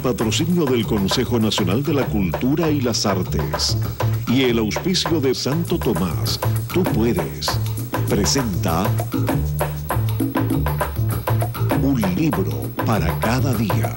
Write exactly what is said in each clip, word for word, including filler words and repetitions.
patrocinio del Consejo Nacional de la Cultura y las Artes y el auspicio de Santo Tomás, Tú Puedes, presenta un libro para cada día.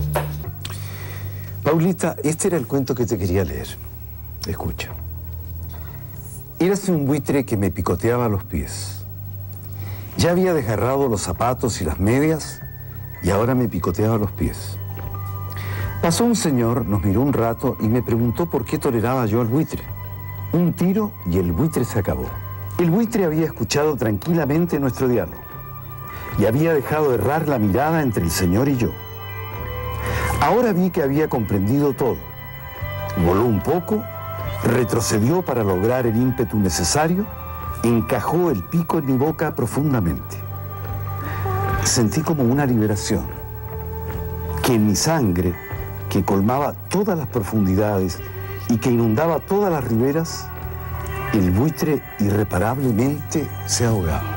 Paulita, este era el cuento que te quería leer. Escucha. Érase un buitre que me picoteaba los pies. Ya había desgarrado los zapatos y las medias y ahora me picoteaba los pies. Pasó un señor, nos miró un rato y me preguntó por qué toleraba yo al buitre. Un tiro y el buitre se acabó. El buitre había escuchado tranquilamente nuestro diálogo y había dejado errar la mirada entre el señor y yo. Ahora vi que había comprendido todo. Voló un poco, retrocedió para lograr el ímpetu necesario, encajó el pico en mi boca profundamente. Sentí como una liberación, que en mi sangre, que colmaba todas las profundidades y que inundaba todas las riberas, el buitre irreparablemente se ahogaba.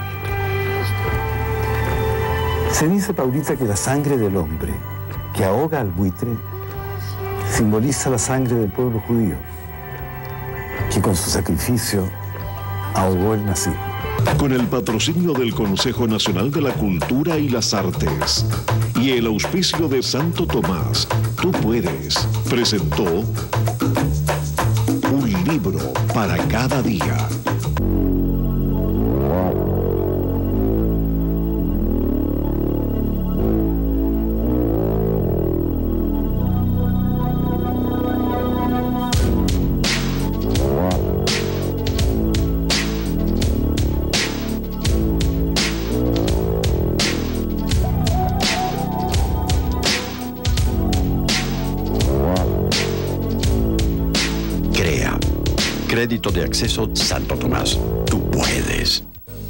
Se dice, Paulita, que la sangre del hombre que ahoga al buitre simboliza la sangre del pueblo judío, que con su sacrificio ahogó el nazismo. Con el patrocinio del Consejo Nacional de la Cultura y las Artes y el auspicio de Santo Tomás, Tú Puedes, presentó un libro para cada día. Crédito de acceso Santo Tomás. Tú puedes.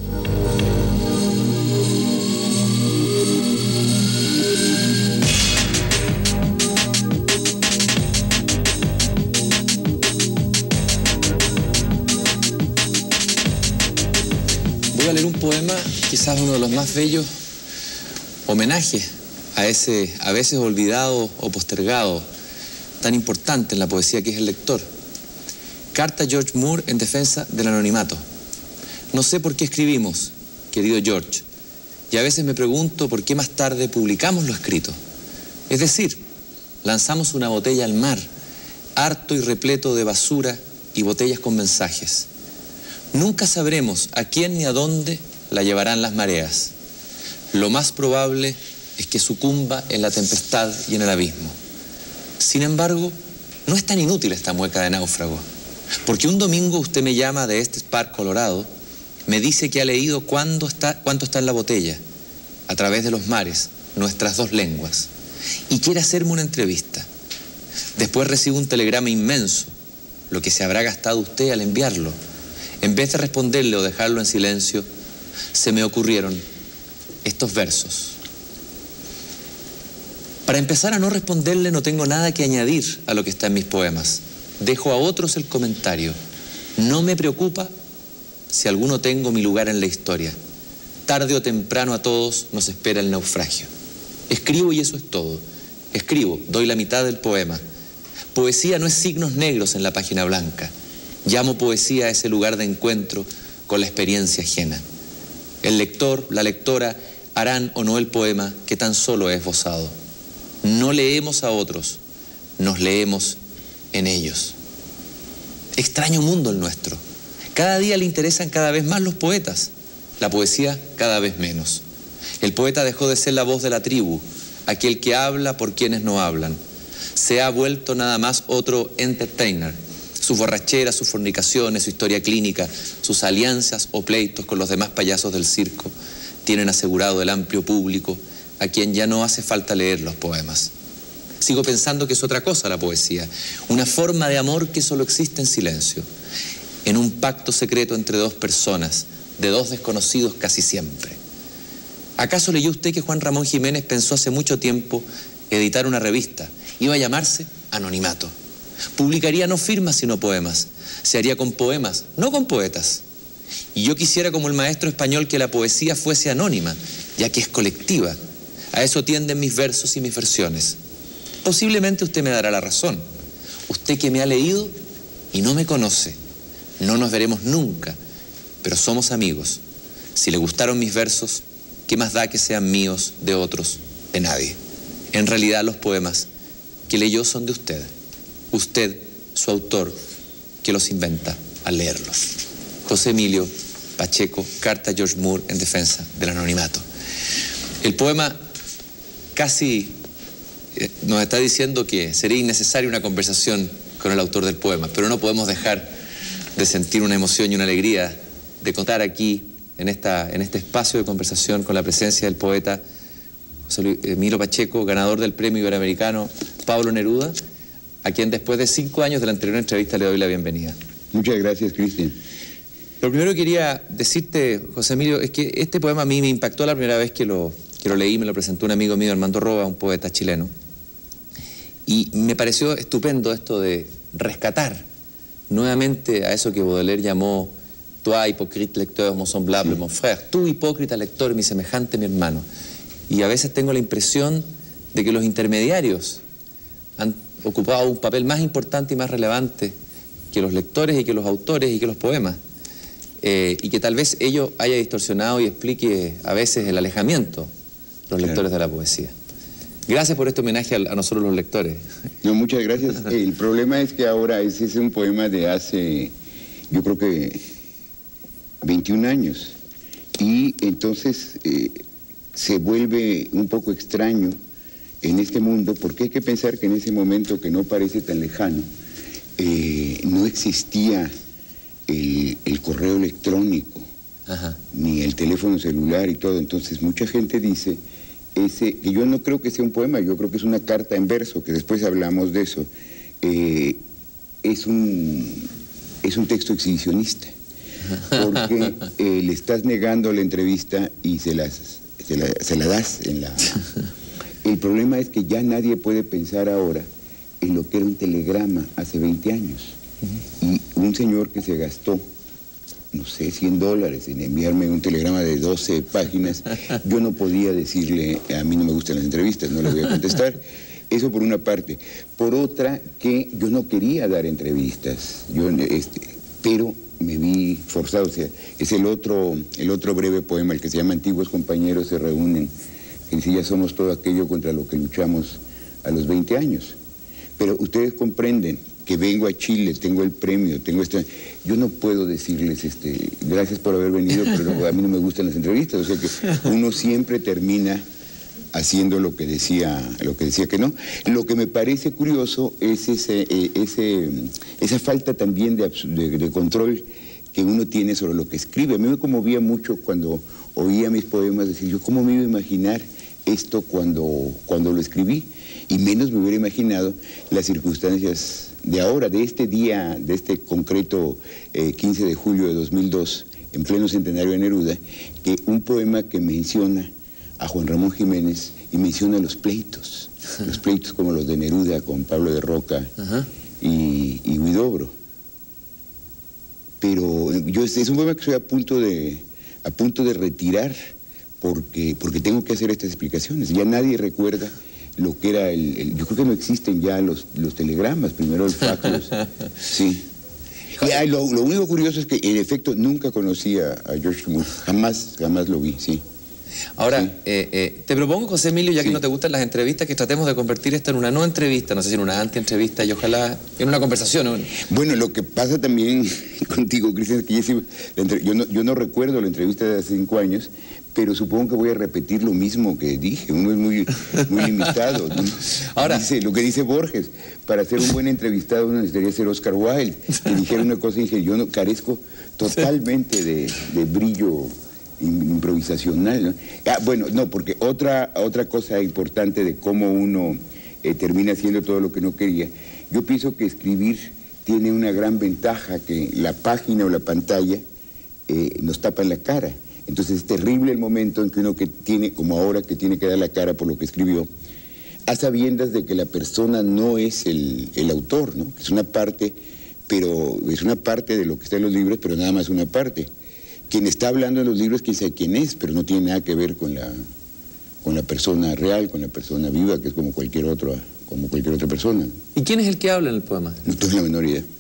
Voy a leer un poema, quizás uno de los más bellos, homenaje a ese a veces olvidado o postergado, tan importante en la poesía que es el lector. Carta George Moore en defensa del anonimato. No sé por qué escribimos, querido George, y a veces me pregunto por qué más tarde publicamos lo escrito. Es decir, lanzamos una botella al mar, harto y repleto de basura y botellas con mensajes. Nunca sabremos a quién ni a dónde la llevarán las mareas. Lo más probable es que sucumba en la tempestad y en el abismo. Sin embargo, no es tan inútil esta mueca de náufrago. Porque un domingo usted me llama de este Spark Colorado, me dice que ha leído cuánto está, cuánto está en la botella, a través de los mares, nuestras dos lenguas, y quiere hacerme una entrevista. Después recibo un telegrama inmenso, lo que se habrá gastado usted al enviarlo. En vez de responderle o dejarlo en silencio, se me ocurrieron estos versos. Para empezar a no responderle, no tengo nada que añadir a lo que está en mis poemas. Dejo a otros el comentario. No me preocupa si alguno tengo mi lugar en la historia. Tarde o temprano a todos nos espera el naufragio. Escribo y eso es todo. Escribo, doy la mitad del poema. Poesía no es signos negros en la página blanca. Llamo poesía a ese lugar de encuentro con la experiencia ajena. El lector, la lectora, harán o no el poema que tan solo he esbozado. No leemos a otros, nos leemos en ellos. Extraño mundo el nuestro. Cada día le interesan cada vez más los poetas, la poesía cada vez menos. El poeta dejó de ser la voz de la tribu, aquel que habla por quienes no hablan. Se ha vuelto nada más otro entertainer. Sus borracheras, sus fornicaciones, su historia clínica, sus alianzas o pleitos con los demás payasos del circo tienen asegurado el amplio público a quien ya no hace falta leer los poemas. Sigo pensando que es otra cosa la poesía, una forma de amor que solo existe en silencio, en un pacto secreto entre dos personas, de dos desconocidos casi siempre. ¿Acaso leyó usted que Juan Ramón Jiménez pensó hace mucho tiempo editar una revista? Iba a llamarse Anonimato. Publicaría no firmas sino poemas. Se haría con poemas, no con poetas. Y yo quisiera, como el maestro español, que la poesía fuese anónima, ya que es colectiva. A eso tienden mis versos y mis versiones. Posiblemente usted me dará la razón. Usted que me ha leído y no me conoce. No nos veremos nunca, pero somos amigos. Si le gustaron mis versos, ¿qué más da que sean míos, de otros, de nadie? En realidad los poemas que leyó son de usted. Usted, su autor, que los inventa al leerlos. José Emilio Pacheco, carta a George Moore en defensa del anonimato. El poema casi eh, nos está diciendo que sería innecesaria una conversación con el autor del poema, pero no podemos dejar de sentir una emoción y una alegría de contar aquí, en, esta, en este espacio de conversación, con la presencia del poeta José Emilio Pacheco, ganador del Premio Iberoamericano Pablo Neruda, a quien después de cinco años de la anterior entrevista le doy la bienvenida. Muchas gracias, Cristian. Lo primero que quería decirte, José Emilio, es que este poema a mí me impactó la primera vez que lo, que lo leí, me lo presentó un amigo mío, Armando Roa, un poeta chileno. Y me pareció estupendo esto de rescatar nuevamente a eso que Baudelaire llamó «Toi, hypocrite lecteur, mon semblable, mon frère», tú hipócrita lector, mi semejante, mi hermano. Y a veces tengo la impresión de que los intermediarios han ocupado un papel más importante y más relevante que los lectores y que los autores y que los poemas. Eh, y que tal vez ello haya distorsionado y explique a veces el alejamiento de los lectores de la poesía. Gracias por este homenaje a, a nosotros los lectores. No, muchas gracias. El problema es que ahora ese es un poema de hace, yo creo que veintiún años. Y entonces eh, se vuelve un poco extraño en este mundo, porque hay que pensar que en ese momento que no parece tan lejano, eh, no existía el, el correo electrónico, ajá, ni el teléfono celular y todo. Entonces mucha gente dice ese, que yo no creo que sea un poema, yo creo que es una carta en verso, que después hablamos de eso. Eh, es un, es un texto exhibicionista, porque eh, le estás negando la entrevista y se, las, se, la, se la das en la... El problema es que ya nadie puede pensar ahora en lo que era un telegrama hace veinte años. Uh-huh. Y un señor que se gastó, no sé, cien dólares en enviarme un telegrama de doce páginas, yo no podía decirle, a mí no me gustan las entrevistas, no le voy a contestar. Eso por una parte. Por otra, que yo no quería dar entrevistas, yo, este, pero me vi forzado. O sea, es el otro, el otro breve poema, el que se llama Antiguos compañeros se reúnen, que dice, ya somos todo aquello contra lo que luchamos a los veinte años. Pero ustedes comprenden que vengo a Chile, tengo el premio, tengo esta... Yo no puedo decirles, este, gracias por haber venido, pero no, a mí no me gustan las entrevistas. O sea que uno siempre termina haciendo lo que decía, lo que decía que no. Lo que me parece curioso es ese, eh, ese, esa falta también de, de, de control que uno tiene sobre lo que escribe. A mí me conmovía mucho cuando oía mis poemas decir, yo cómo me iba a imaginar esto cuando, cuando lo escribí, y menos me hubiera imaginado las circunstancias de ahora, de este día, de este concreto eh, quince de julio de dos mil dos, en pleno centenario de Neruda, que un poema que menciona a Juan Ramón Jiménez y menciona los pleitos, uh-huh, los pleitos como los de Neruda con Pablo de Roca, uh-huh, y, y Huidobro. Pero yo, es un poema que estoy a punto de, a punto de retirar porque, porque tengo que hacer estas explicaciones. Ya nadie recuerda lo que era el... el yo creo que no existen ya los, los telegramas, primero el fax. Los, sí. Y, ah, lo, lo único curioso es que en efecto nunca conocí a, a George Moore, jamás, jamás lo vi, sí. Ahora, sí. eh, eh, te propongo, José Emilio, ya sí. que no te gustan las entrevistas, que tratemos de convertir esto en una no entrevista, no sé si en una anti-entrevista, y ojalá en una conversación. ¿No? Bueno, lo que pasa también contigo, Cristian, es que yo, yo, no, yo no recuerdo la entrevista de hace cinco años, pero supongo que voy a repetir lo mismo que dije. Uno es muy, muy limitado, ¿no? Ahora, dice, lo que dice Borges, para ser un buen entrevistado uno necesitaría ser Oscar Wilde, que dijera una cosa y dije, yo no carezco totalmente de, de brillo improvisacional, ¿no? Ah, bueno, no, porque otra, otra cosa importante de cómo uno eh, termina haciendo todo lo que no quería, yo pienso que escribir tiene una gran ventaja, que la página o la pantalla eh, nos tapa la cara. Entonces es terrible el momento en que uno que tiene, como ahora, que tiene que dar la cara por lo que escribió, a sabiendas de que la persona no es el, el autor, ¿no? Es una parte, pero es una parte de lo que está en los libros, pero nada más una parte. Quien está hablando en los libros, quién sabe quién es, pero no tiene nada que ver con la, con la persona real, con la persona viva, que es como cualquier otro, como cualquier otra persona. ¿Y quién es el que habla en el poema? No tengo la menor idea.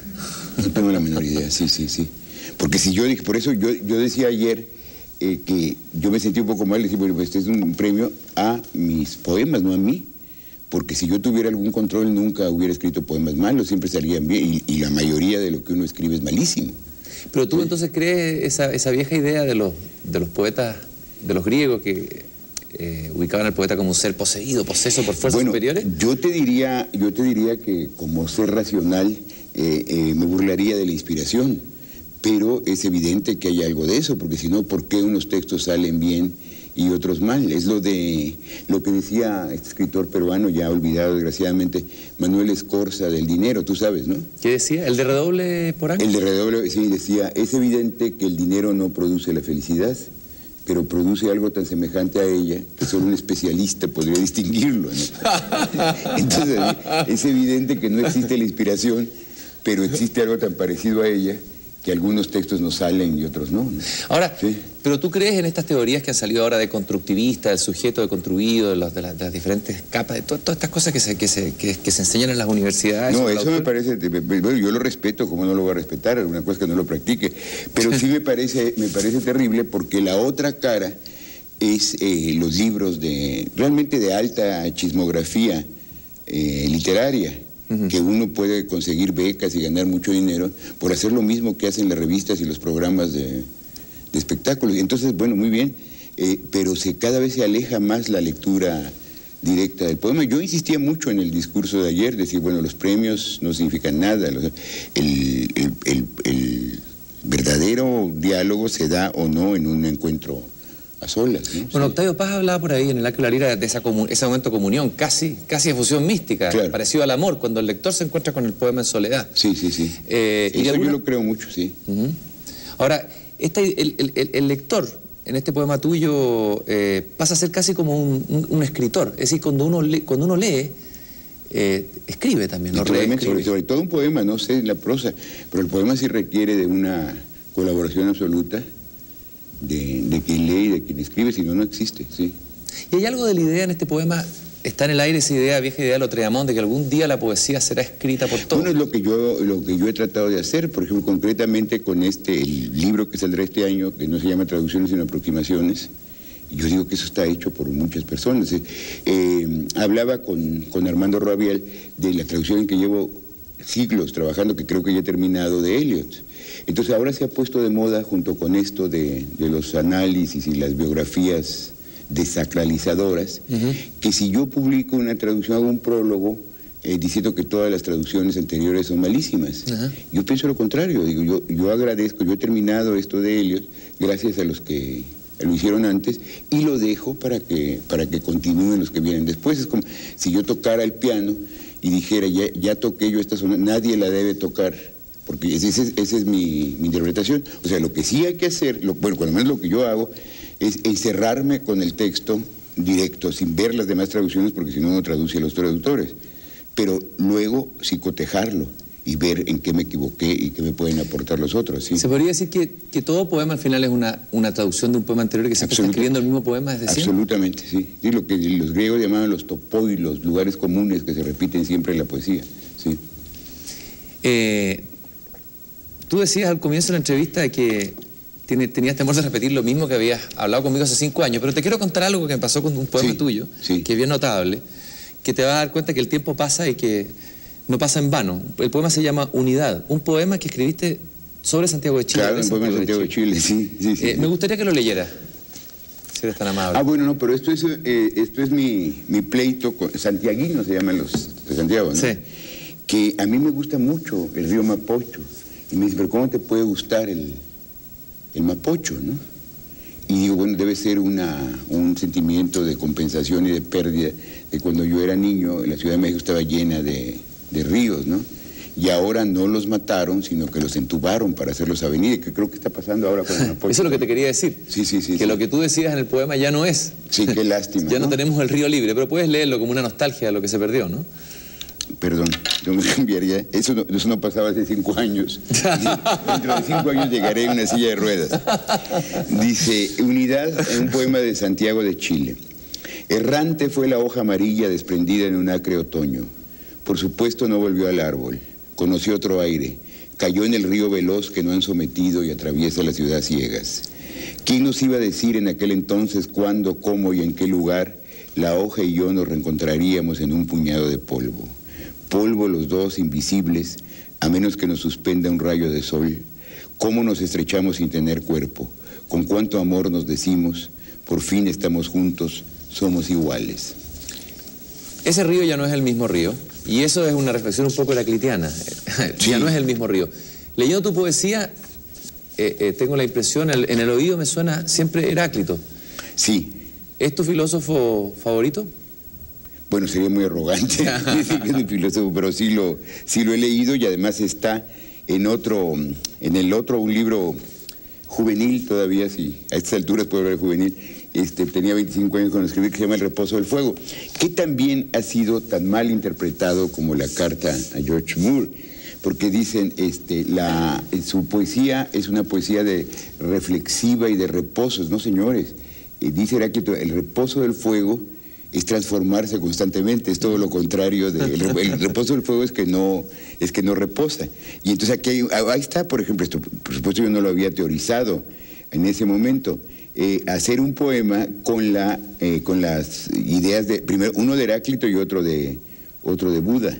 No tengo la menor idea, sí, sí, sí. Porque si yo dije, por eso yo, yo decía ayer eh, que yo me sentí un poco mal, decía, bueno, pues este es un premio a mis poemas, no a mí. Porque si yo tuviera algún control nunca hubiera escrito poemas malos, siempre salían bien, y, y la mayoría de lo que uno escribe es malísimo. Pero tú entonces crees esa, esa vieja idea de los, de los poetas, de los griegos que eh, ubicaban al poeta como un ser poseído, poseso por fuerzas bueno, superiores. Yo te diría, yo te diría que como ser racional eh, eh, me burlaría de la inspiración, pero es evidente que hay algo de eso, porque si no, ¿por qué unos textos salen bien y otros mal? Es lo de lo que decía este escritor peruano, ya olvidado desgraciadamente, Manuel Escorza, del dinero, tú sabes, ¿no? ¿Qué decía? ¿El de redoble por año? El de redoble, sí, decía, es evidente que el dinero no produce la felicidad, pero produce algo tan semejante a ella que solo un especialista podría distinguirlo, ¿no? Entonces, es evidente que no existe la inspiración, pero existe algo tan parecido a ella que algunos textos nos salen y otros no, ¿no? Ahora, ¿sí? ¿Pero tú crees en estas teorías que han salido ahora de constructivista, del sujeto deconstruido, de, los, de, las, de las diferentes capas, de to, todas estas cosas que se, que, se, que, que se enseñan en las universidades? No, eso me parece, bueno, yo lo respeto, como no lo voy a respetar, es una cosa que no lo practique, pero sí me parece, me parece terrible porque la otra cara es eh, los libros de, realmente de alta chismografía eh, literaria, uh-huh, que uno puede conseguir becas y ganar mucho dinero por hacer lo mismo que hacen las revistas y los programas de, de espectáculos. Entonces, bueno, muy bien, eh, pero se, cada vez se aleja más la lectura directa del poema. Yo insistía mucho en el discurso de ayer, decir, bueno, los premios no significan nada, los, el, el, el, el verdadero diálogo se da o no en un encuentro a solas, ¿no? Bueno, sí. Octavio Paz hablaba por ahí en el Acto de la Lira de esa ese momento de comunión, casi, casi de fusión mística, claro, parecido al amor, cuando el lector se encuentra con el poema en soledad. Sí, sí, sí. Eh, Eso y alguna... yo lo creo mucho, sí. Uh-huh. Ahora, este, el, el, el lector en este poema tuyo eh, pasa a ser casi como un, un, un escritor. Es decir, cuando uno lee, cuando uno lee eh, escribe también, no reescribe. Sobre, sobre todo un poema, no sé la prosa, pero el poema sí requiere de una colaboración absoluta de, de quien lee y de quien escribe, si no, no existe, sí. ¿Y hay algo de la idea en este poema? ¿Está en el aire esa idea, vieja idea de Lautréamont, de que algún día la poesía será escrita por todos? Bueno, es lo que yo, lo que yo he tratado de hacer, por ejemplo, concretamente con este, el libro que saldrá este año, que no se llama Traducciones sino Aproximaciones. Yo digo que eso está hecho por muchas personas. Eh, hablaba con, con Armando Rabiel de la traducción en que llevo siglos trabajando, que creo que ya he terminado, de Eliot. Entonces ahora se ha puesto de moda, junto con esto de, de los análisis y las biografías desacralizadoras, uh-huh, que si yo publico una traducción, hago un prólogo eh, diciendo que todas las traducciones anteriores son malísimas. Uh-huh. Yo pienso lo contrario, digo, yo, yo agradezco, yo he terminado esto de Eliot gracias a los que lo hicieron antes y lo dejo para que, para que continúen los que vienen después. Es como si yo tocara el piano y dijera, ya, ya toqué yo esta zona, nadie la debe tocar, porque esa es, esa es mi, mi interpretación. O sea, lo que sí hay que hacer, lo, bueno, cuando menos lo que yo hago, es encerrarme con el texto directo, sin ver las demás traducciones, porque si no, no traduce a los traductores. Pero luego psicotejarlo y ver en qué me equivoqué y qué me pueden aportar los otros, ¿sí? ¿Se podría decir que, que todo poema al final es una, una traducción de un poema anterior, que siempre está escribiendo el mismo poema desde siempre? Absolutamente, sí. Sí, lo que los griegos llamaban los topoi, los lugares comunes que se repiten siempre en la poesía, sí. Eh, tú decías al comienzo de la entrevista de que tiene, tenías temor de repetir lo mismo que habías hablado conmigo hace cinco años, pero te quiero contar algo que me pasó con un poema sí, tuyo, sí, que es bien notable, que te vas a dar cuenta que el tiempo pasa y que no pasa en vano. El poema se llama Unidad, un poema que escribiste sobre Santiago de Chile. Claro, un poema de Santiago de Chile, de Chile sí. sí, sí. Eh, me gustaría que lo leyeras, si eres tan amable. Ah, bueno, no, pero esto es, eh, esto es mi, mi pleito, con, santiaguino se llaman los de Santiago, ¿no? Sí. Que a mí me gusta mucho el río Mapocho. Y me dice, pero ¿cómo te puede gustar el, el Mapocho, no? Y digo, bueno, debe ser una, un sentimiento de compensación y de pérdida de cuando yo era niño, la Ciudad de México estaba llena de, de ríos, ¿no? Y ahora no los mataron, sino que los entubaron para hacerlos avenidas, que creo que está pasando ahora con el Mapocho. Eso es lo que te quería decir. Sí, sí, sí. Que sí. lo que tú decías en el poema ya no es. Sí, qué lástima. Ya no, ¿no? tenemos el río libre, pero puedes leerlo como una nostalgia de lo que se perdió, ¿no? Perdón, yo me cambiaría. Eso no, eso no pasaba hace cinco años. Dentro de cinco años llegaré en una silla de ruedas. Dice, Unidad, un poema de Santiago de Chile. Errante fue la hoja amarilla desprendida en un acre otoño. Por supuesto no volvió al árbol, conoció otro aire, cayó en el río veloz que no han sometido y atraviesa la ciudad ciegas. ¿Quién nos iba a decir en aquel entonces cuándo, cómo y en qué lugar la hoja y yo nos reencontraríamos en un puñado de polvo? Polvo los dos, invisibles, a menos que nos suspenda un rayo de sol. ¿Cómo nos estrechamos sin tener cuerpo? ¿Con cuánto amor nos decimos? Por fin estamos juntos, somos iguales. Ese río ya no es el mismo río, y eso es una reflexión un poco heraclitiana. Sí. Ya no es el mismo río. Leyendo tu poesía, eh, eh, tengo la impresión, el, en el oído me suena siempre Heráclito. Sí. ¿Es tu filósofo favorito? Bueno, sería muy arrogante decir que es mi filósofo, pero sí lo, sí lo he leído y además está en otro, en el otro, un libro juvenil todavía, sí, a estas alturas puedo hablar de juvenil, este, tenía veinticinco años cuando escribí, que se llama El reposo del fuego, que también ha sido tan mal interpretado como la carta a George Moore, porque dicen, este, la, su poesía es una poesía de reflexiva y de reposos, no señores, eh, dice Heráclito, el reposo del fuego es transformarse constantemente, es todo lo contrario. De, el, el reposo del fuego es que no es que no reposa. Y entonces aquí hay, ahí está, por ejemplo, esto, por supuesto yo no lo había teorizado en ese momento, eh, hacer un poema con, la, eh, con las ideas de, primero uno de Heráclito y otro de, otro de Buda.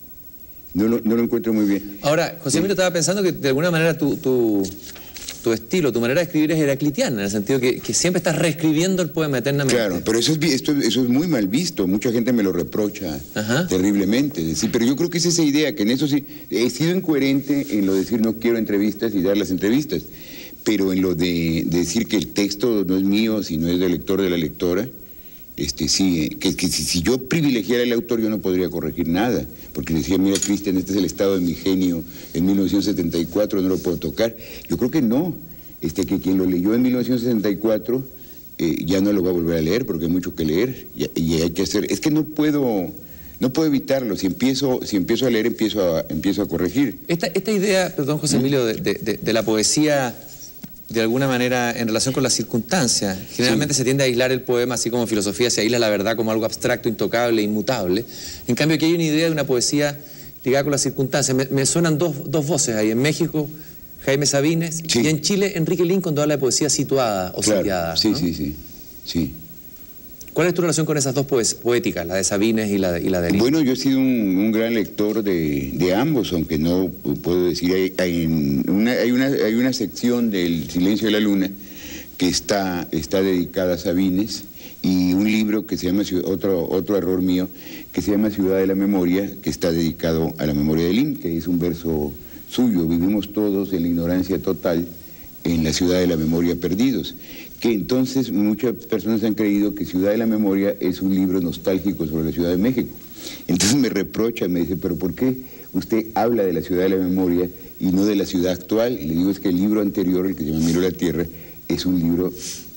No lo, no lo encuentro muy bien. Ahora, José Emilio, estaba pensando que de alguna manera tu... tu... tu estilo, tu manera de escribir es heraclitiana, en el sentido que, que siempre estás reescribiendo el poema eternamente. Claro, pero eso es, esto, eso es muy mal visto, mucha gente me lo reprocha. Ajá. Terriblemente. Decir, pero yo creo que es esa idea, que en eso sí, he sido incoherente en lo de decir no quiero entrevistas y dar las entrevistas, pero en lo de, de decir que el texto no es mío, sino es del lector, de la lectora, este, sí, que, que si, si yo privilegiara al autor yo no podría corregir nada, porque decía, mira Cristian, este es el estado de mi genio en mil novecientos setenta y cuatro, no lo puedo tocar. Yo creo que no, este, que quien lo leyó en mil novecientos setenta y cuatro eh, ya no lo va a volver a leer, porque hay mucho que leer, y, y hay que hacer, es que no puedo... No puedo evitarlo, si empiezo, si empiezo a leer empiezo a, empiezo a corregir. Esta, esta idea, perdón José Emilio, de, de, de la poesía de alguna manera en relación con las circunstancias. Generalmente sí. Se tiende a aislar el poema, así como en filosofía se aísla la verdad como algo abstracto, intocable, inmutable. En cambio aquí hay una idea de una poesía ligada con las circunstancias. Me, me suenan dos, dos voces ahí. En México, Jaime Sabines, sí. Y en Chile, Enrique Lin, cuando habla de poesía situada o claro. sitiada. Sí, ¿no? sí, sí, sí. ¿Cuál es tu relación con esas dos poéticas, la de Sabines y la de, y la de Lin? Bueno, yo he sido un, un gran lector de, de ambos, aunque no puedo decir, hay, hay, una, hay, una, hay una sección del Silencio de la Luna que está, está dedicada a Sabines, y un libro que se llama, otro, otro error mío, que se llama Ciudad de la Memoria, que está dedicado a la memoria de Lin, que es un verso suyo, vivimos todos en la ignorancia total, en la ciudad de la memoria perdidos, que entonces muchas personas han creído que Ciudad de la Memoria es un libro nostálgico sobre la Ciudad de México. Entonces me reprocha, me dice, pero ¿por qué usted habla de la Ciudad de la Memoria y no de la ciudad actual? Y le digo, es que el libro anterior, el que se llama Miro la Tierra, es un libro,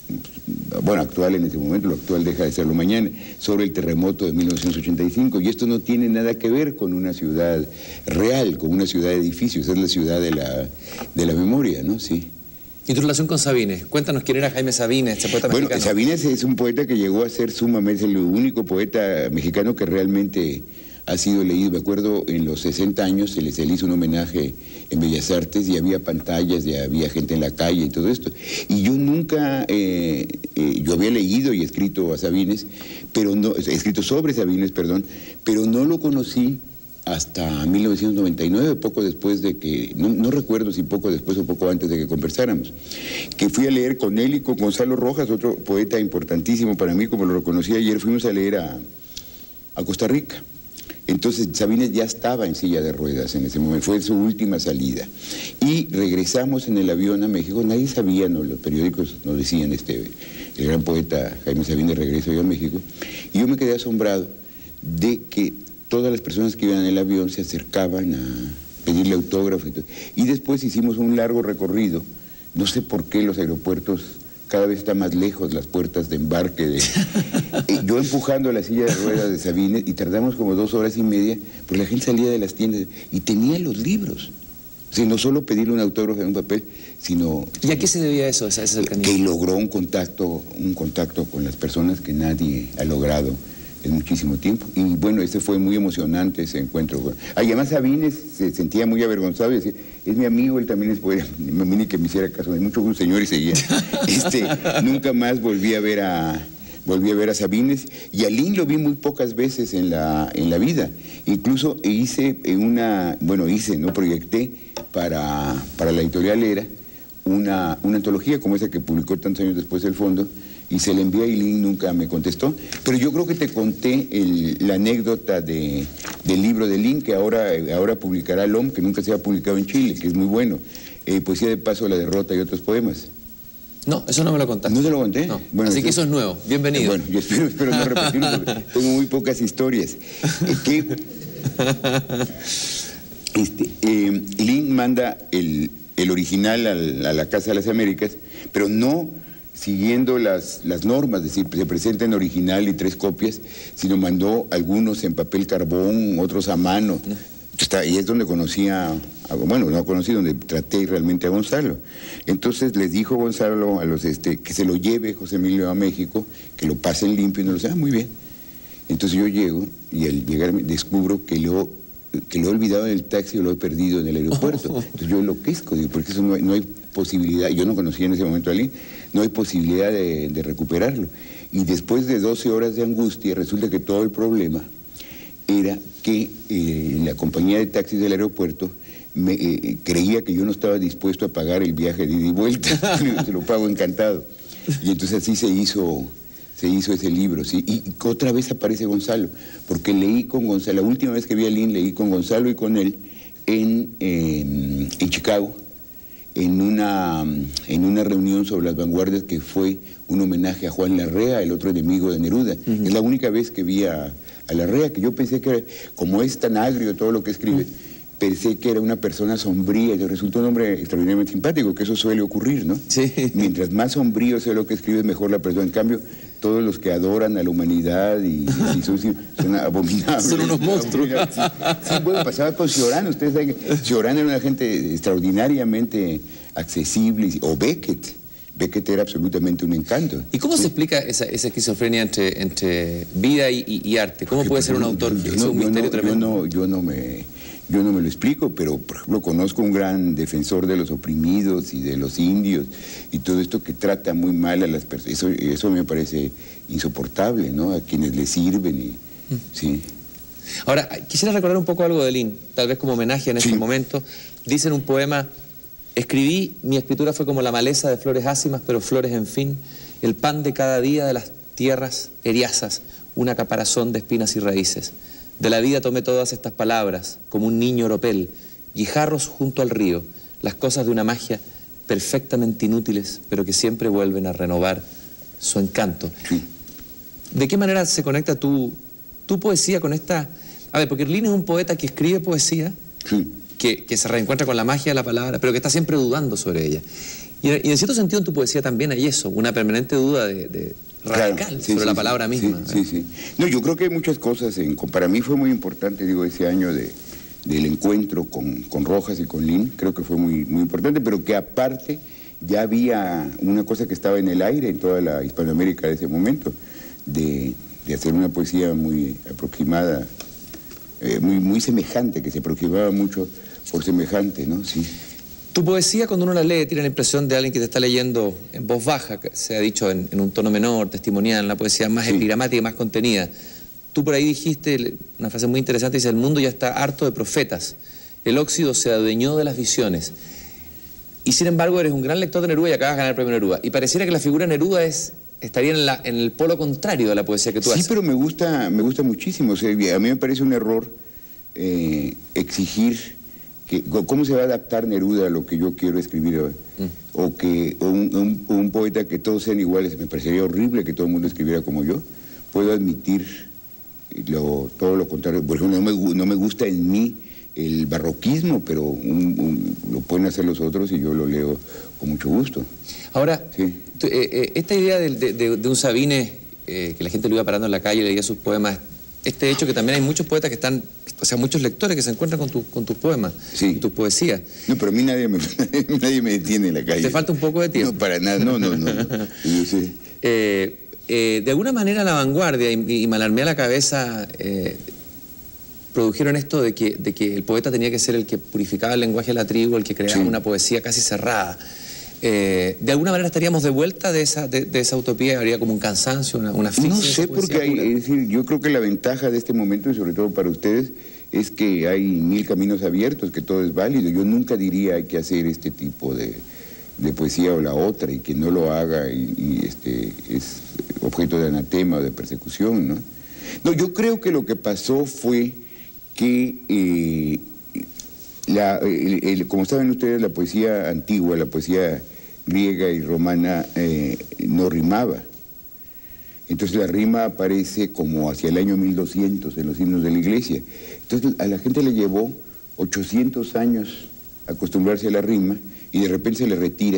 bueno, actual en ese momento, lo actual deja de serlo mañana, sobre el terremoto de mil novecientos ochenta y cinco, y esto no tiene nada que ver con una ciudad real, con una ciudad de edificios, es la ciudad de la, de la memoria, ¿no? Sí. ¿Y tu relación con Sabines? Cuéntanos quién era Jaime Sabines, este poeta bueno, mexicano. Bueno, Sabines es un poeta que llegó a ser sumamente, el único poeta mexicano que realmente ha sido leído. Me acuerdo, en los sesenta años se le, se le hizo un homenaje en Bellas Artes y había pantallas, y había gente en la calle y todo esto. Y yo nunca, eh, eh, yo había leído y escrito a Sabines, pero no, escrito sobre Sabines, perdón, pero no lo conocí hasta mil novecientos noventa y nueve, poco después de que, no, no recuerdo si poco después o poco antes de que conversáramos, que fui a leer con él y con Gonzalo Rojas, otro poeta importantísimo para mí, como lo reconocí ayer, fuimos a leer a, a Costa Rica. Entonces Sabines ya estaba en silla de ruedas en ese momento, fue su última salida. Y regresamos en el avión a México, nadie sabía, no, los periódicos nos decían, este, el gran poeta Jaime Sabines regresó a México, y yo me quedé asombrado de que todas las personas que iban en el avión se acercaban a pedirle autógrafo. Y, todo. Y después hicimos un largo recorrido. No sé por qué los aeropuertos cada vez están más lejos, las puertas de embarque. De... yo empujando la silla de ruedas de Sabines, y tardamos como dos horas y media, pues la gente salía de las tiendas y tenía los libros. O sea, no solo pedirle un autógrafo en un papel, sino... ¿Y a qué se debía eso, esa, esa cercanía? Que logró un contacto, un contacto con las personas que nadie ha logrado en muchísimo tiempo. Y bueno, ese fue muy emocionante, ese encuentro. Además, Sabines se sentía muy avergonzado y decía, es mi amigo, él también es poeta. Me ni que me hiciera caso, de mucho gusto, señor, y seguía. Este, nunca más volví a ver a... Volví a ver a Sabines, y a Lin lo vi muy pocas veces en la, en la vida. Incluso hice una, bueno, hice, no proyecté para, para la editorial Era una, una antología como esa que publicó tantos años después El Fondo, y se la envié y Lin nunca me contestó. Pero yo creo que te conté el, la anécdota de, del libro de Lin, que ahora, ahora publicará L O M, que nunca se ha publicado en Chile, que es muy bueno. Eh, Poesía de Paso, La Derrota y otros poemas. No, eso no me lo contaste. ¿No te lo conté? No. Bueno, así que eso es nuevo. Bienvenido. Bueno, yo espero, espero no repetirlo porque tengo muy pocas historias. Eh, que, este, eh, Lin manda el, el original al, a la Casa de las Américas, pero no siguiendo las, las normas, es decir, se presenta en original y tres copias, sino mandó algunos en papel carbón, otros a mano. Está, y es donde conocí a, a, bueno, no conocí, donde traté realmente a Gonzalo. Entonces les dijo Gonzalo a los este que se lo lleve José Emilio a México, que lo pasen limpio, y no lo sé, ah, muy bien. Entonces yo llego y al llegar descubro que lo, que lo he olvidado en el taxi o lo he perdido en el aeropuerto. Entonces yo enloquezco, digo, porque eso no hay, no hay posibilidad, yo no conocía en ese momento a Lin, no hay posibilidad de, de recuperarlo. Y después de doce horas de angustia, resulta que todo el problema era que eh, la compañía de taxis del aeropuerto me, eh, creía que yo no estaba dispuesto a pagar el viaje de ida y vuelta. Se lo pago encantado. Y entonces así se hizo, se hizo ese libro, ¿sí? Y, y otra vez aparece Gonzalo, porque leí con Gonzalo, la última vez que vi a Lin, leí con Gonzalo y con él en, eh, en Chicago, en una, en una reunión sobre las vanguardias que fue un homenaje a Juan Larrea, el otro enemigo de Neruda. Uh-huh. Es la única vez que vi a, a Larrea, que yo pensé que, era, como es tan agrio todo lo que escribe, uh-huh. pensé que era una persona sombría, y resultó un hombre extraordinariamente simpático, que eso suele ocurrir, ¿no? Sí. Mientras más sombrío sea lo que escribe, mejor la persona. En cambio, todos los que adoran a la humanidad y, y son, son abominables. Son unos monstruos. Sí, sí, bueno, pasaba con Ciorán. Ustedes saben que Ciorán era una gente extraordinariamente accesible, o Beckett. Beckett era absolutamente un encanto. ¿Y cómo sí. se explica esa, esa esquizofrenia entre, entre vida y, y, y arte? ¿Cómo Porque, puede ser un autor? Yo, es no, un misterio no, tremendo. Yo no, yo no me... Yo no me lo explico, pero por ejemplo conozco un gran defensor de los oprimidos y de los indios y todo esto que trata muy mal a las personas. Eso, eso me parece insoportable, ¿no? A quienes le sirven y... Mm. Sí. Ahora, quisiera recordar un poco algo de Lin, tal vez como homenaje en sí. este momento. Dice en un poema, escribí, mi escritura fue como la maleza de flores ácimas, pero flores en fin, el pan de cada día de las tierras eriazas, una caparazón de espinas y raíces. De la vida tomé todas estas palabras, como un niño oropel, guijarros junto al río, las cosas de una magia perfectamente inútiles, pero que siempre vuelven a renovar su encanto. Sí. ¿De qué manera se conecta tu, tu poesía con esta...? A ver, porque Lin es un poeta que escribe poesía, sí. que, que se reencuentra con la magia de la palabra, pero que está siempre dudando sobre ella. Y, y en cierto sentido en tu poesía también hay eso, una permanente duda de... de radical, claro, sí, sobre sí, la palabra sí, misma. Sí, sí, sí. No, yo creo que hay muchas cosas. En, para mí fue muy importante, digo, ese año de, del encuentro con, con Rojas y con Lin. Creo que fue muy, muy importante, pero que aparte ya había una cosa que estaba en el aire en toda la Hispanoamérica de ese momento, de, de hacer una poesía muy aproximada, eh, muy, muy semejante, que se aproximaba mucho por semejante, ¿no? Sí. Tu poesía, cuando uno la lee, tiene la impresión de alguien que te está leyendo en voz baja, que se ha dicho en, en un tono menor, testimonial, una poesía más sí. epigramática y más contenida. Tú por ahí dijiste una frase muy interesante, dice, el mundo ya está harto de profetas, el óxido se adueñó de las visiones. Y sin embargo eres un gran lector de Neruda y acabas de ganar el premio Neruda. Y pareciera que la figura Neruda es, estaría en, la, en el polo contrario de la poesía que tú sí, haces. Sí, pero me gusta, me gusta muchísimo. O sea, a mí me parece un error eh, exigir... Que, ¿cómo se va a adaptar Neruda a lo que yo quiero escribir ahora? Mm. O que o un, un, un poeta que todos sean iguales, me parecería horrible que todo el mundo escribiera como yo. Puedo admitir lo, todo lo contrario. Por ejemplo, no me, no me gusta en mí el barroquismo, pero un, un, lo pueden hacer los otros y yo lo leo con mucho gusto. Ahora, sí. tú, eh, eh, esta idea de, de, de un Sabines, eh, que la gente lo iba parando en la calle, leía sus poemas este hecho que también hay muchos poetas que están, o sea, muchos lectores que se encuentran con, tu, con tus poemas, sí. tus poesías. No, pero a mí nadie me, nadie me detiene en la calle. ¿Te falta un poco de tiempo? No, para nada, no, no, no. no. Yo sé. Eh, eh, de alguna manera La Vanguardia y, y Malarmé a la cabeza eh, produjeron esto de que, de que el poeta tenía que ser el que purificaba el lenguaje de la tribu, el que creaba sí. una poesía casi cerrada. Eh, ¿De alguna manera estaríamos de vuelta de esa, de, de esa utopía? ¿Habría como un cansancio, una, una asfixia? No sé, porque hay, es decir, yo creo que la ventaja de este momento, y sobre todo para ustedes, es que hay mil caminos abiertos, que todo es válido. Yo nunca diría hay que hacer este tipo de, de poesía o la otra, y que no lo haga y, y este, es objeto de anatema o de persecución, ¿no? No, yo creo que lo que pasó fue que... Eh, la, el, el, como saben ustedes, la poesía antigua, la poesía griega y romana eh, no rimaba. Entonces la rima aparece como hacia el año mil doscientos en los himnos de la iglesia. Entonces a la gente le llevó ochocientos años acostumbrarse a la rima y de repente se le retira.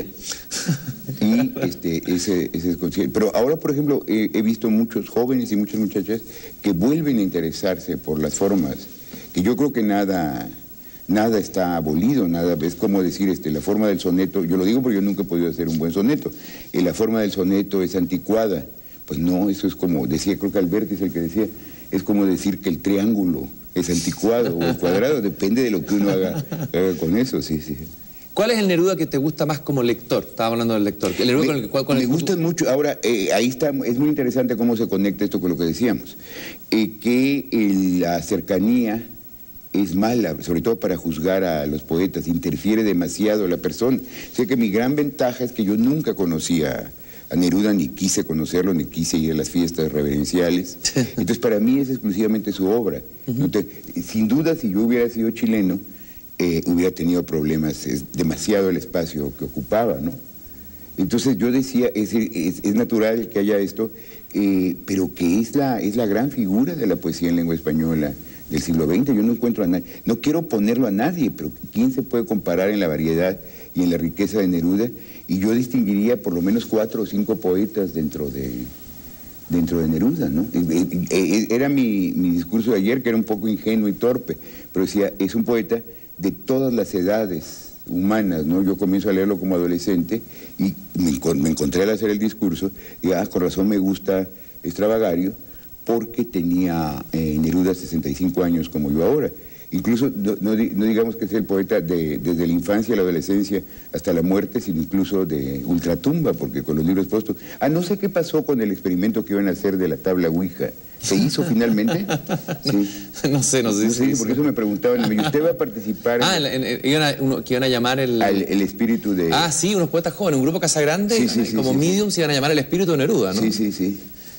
Y este, ese, ese Pero ahora, por ejemplo, he, he visto muchos jóvenes y muchas muchachas que vuelven a interesarse por las formas, que yo creo que nada... Nada está abolido, nada, es como decir, este, la forma del soneto, yo lo digo porque yo nunca he podido hacer un buen soneto, y la forma del soneto es anticuada. Pues no, eso es como, decía, creo que Alberti es el que decía, es como decir que el triángulo es anticuado o el cuadrado, depende de lo que uno haga, haga con eso, sí, sí. ¿Cuál es el Neruda que te gusta más como lector? Estaba hablando del lector. El Neruda me con el, con, con me el... gustan mucho, ahora, eh, ahí está, es muy interesante cómo se conecta esto con lo que decíamos, eh, que eh, la cercanía es mala, sobre todo para juzgar a los poetas, interfiere demasiado a la persona. Sé que mi gran ventaja es que yo nunca conocí a, a Neruda, ni quise conocerlo, ni quise ir a las fiestas reverenciales. Entonces para mí es exclusivamente su obra. Uh-huh. Entonces, sin duda, si yo hubiera sido chileno, eh, hubiera tenido problemas, es demasiado el espacio que ocupaba, ¿no? Entonces yo decía, es, es, es natural que haya esto, eh, pero que es la, es la gran figura de la poesía en lengua española del siglo veinte, yo no encuentro a nadie, no quiero ponerlo a nadie, pero ¿quién se puede comparar en la variedad y en la riqueza de Neruda? Y yo distinguiría por lo menos cuatro o cinco poetas dentro de, dentro de Neruda, ¿no? Era mi, mi discurso de ayer, que era un poco ingenuo y torpe, pero decía, es un poeta de todas las edades humanas, ¿no? Yo comienzo a leerlo como adolescente y me, me encontré al hacer el discurso, y ah, con razón me gusta Extravagario, porque tenía eh, Neruda sesenta y cinco años como yo ahora. Incluso, no, no, no digamos que sea el poeta de, desde la infancia, la adolescencia, hasta la muerte, sino incluso de ultratumba, porque con los libros póstumos... Ah, no sé qué pasó con el experimento que iban a hacer de la tabla Ouija. ¿Se hizo finalmente? Sí. No sé, no sé. No sé, porque eso me preguntaban. ¿Y usted va a participar? Ah, en, en, en, iban a, uno, que iban a llamar el... Al, el espíritu de... Ah, sí, unos poetas jóvenes, un grupo Casagrande, sí, sí, sí, como sí, medium, sí. se iban a llamar el espíritu de Neruda, ¿no? Sí, sí, sí.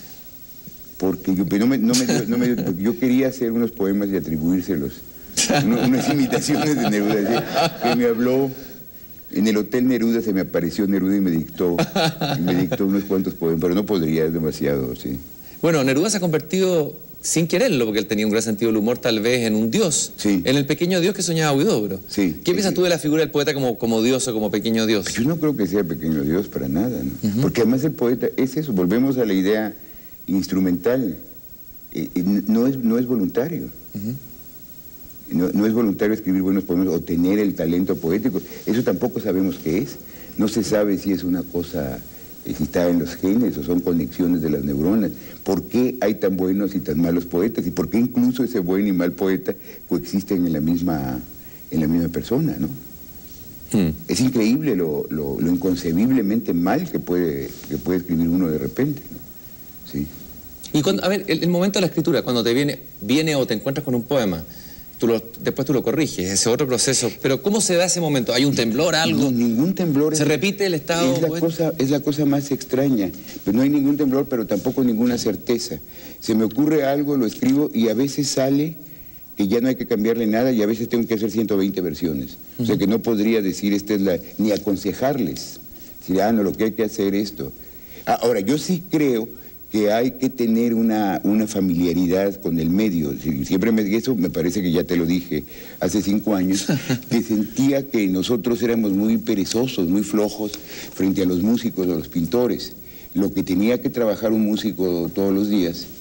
Porque yo, no me, no me, no me, porque yo quería hacer unos poemas y atribuírselos. Uno, unas imitaciones de Neruda. Que me habló en el Hotel Neruda, se me apareció Neruda y me dictó, y me dictó unos cuantos poemas, pero no podría, es demasiado, sí. Bueno, Neruda se ha convertido, sin quererlo, porque él tenía un gran sentido del humor, tal vez en un dios. Sí. En el pequeño dios que soñaba Huidobro. Sí. ¿Qué piensas sí. tú de la figura del poeta como, como dios o como pequeño dios? Yo no creo que sea pequeño dios para nada, ¿no? Uh-huh. Porque además el poeta es eso, volvemos a la idea instrumental, eh, no, es, no es voluntario. Uh-huh. no, no es voluntario escribir buenos poemas o tener el talento poético, eso tampoco sabemos qué es. No se sabe si es una cosa, eh, si está en los genes o son conexiones de las neuronas. ¿Por qué hay tan buenos y tan malos poetas? ¿Y por qué incluso ese buen y mal poeta coexisten en la misma, en la misma persona, ¿no? Hmm. Es increíble lo, lo, lo inconcebiblemente mal que puede, que puede escribir uno de repente, ¿no? Sí. Y cuando, a ver, el, el momento de la escritura, cuando te viene, viene o te encuentras con un poema, tú lo, después tú lo corriges, ese otro proceso, pero ¿cómo se da ese momento? ¿Hay un temblor, algo? No, ningún temblor. ¿Se es, repite el estado? Es la, cosa, es la cosa más extraña, pero no hay ningún temblor, pero tampoco ninguna certeza. Se me ocurre algo, lo escribo y a veces sale que ya no hay que cambiarle nada y a veces tengo que hacer ciento veinte versiones. Uh-huh. O sea que no podría decir, esta es la, ni aconsejarles, decir, ah, no, lo que hay que hacer esto. Ah, ahora, yo sí creo que hay que tener una, una familiaridad con el medio. Siempre me, eso me parece que ya te lo dije hace cinco años, que sentía que nosotros éramos muy perezosos, muy flojos frente a los músicos o los pintores. Lo que tenía que trabajar un músico todos los días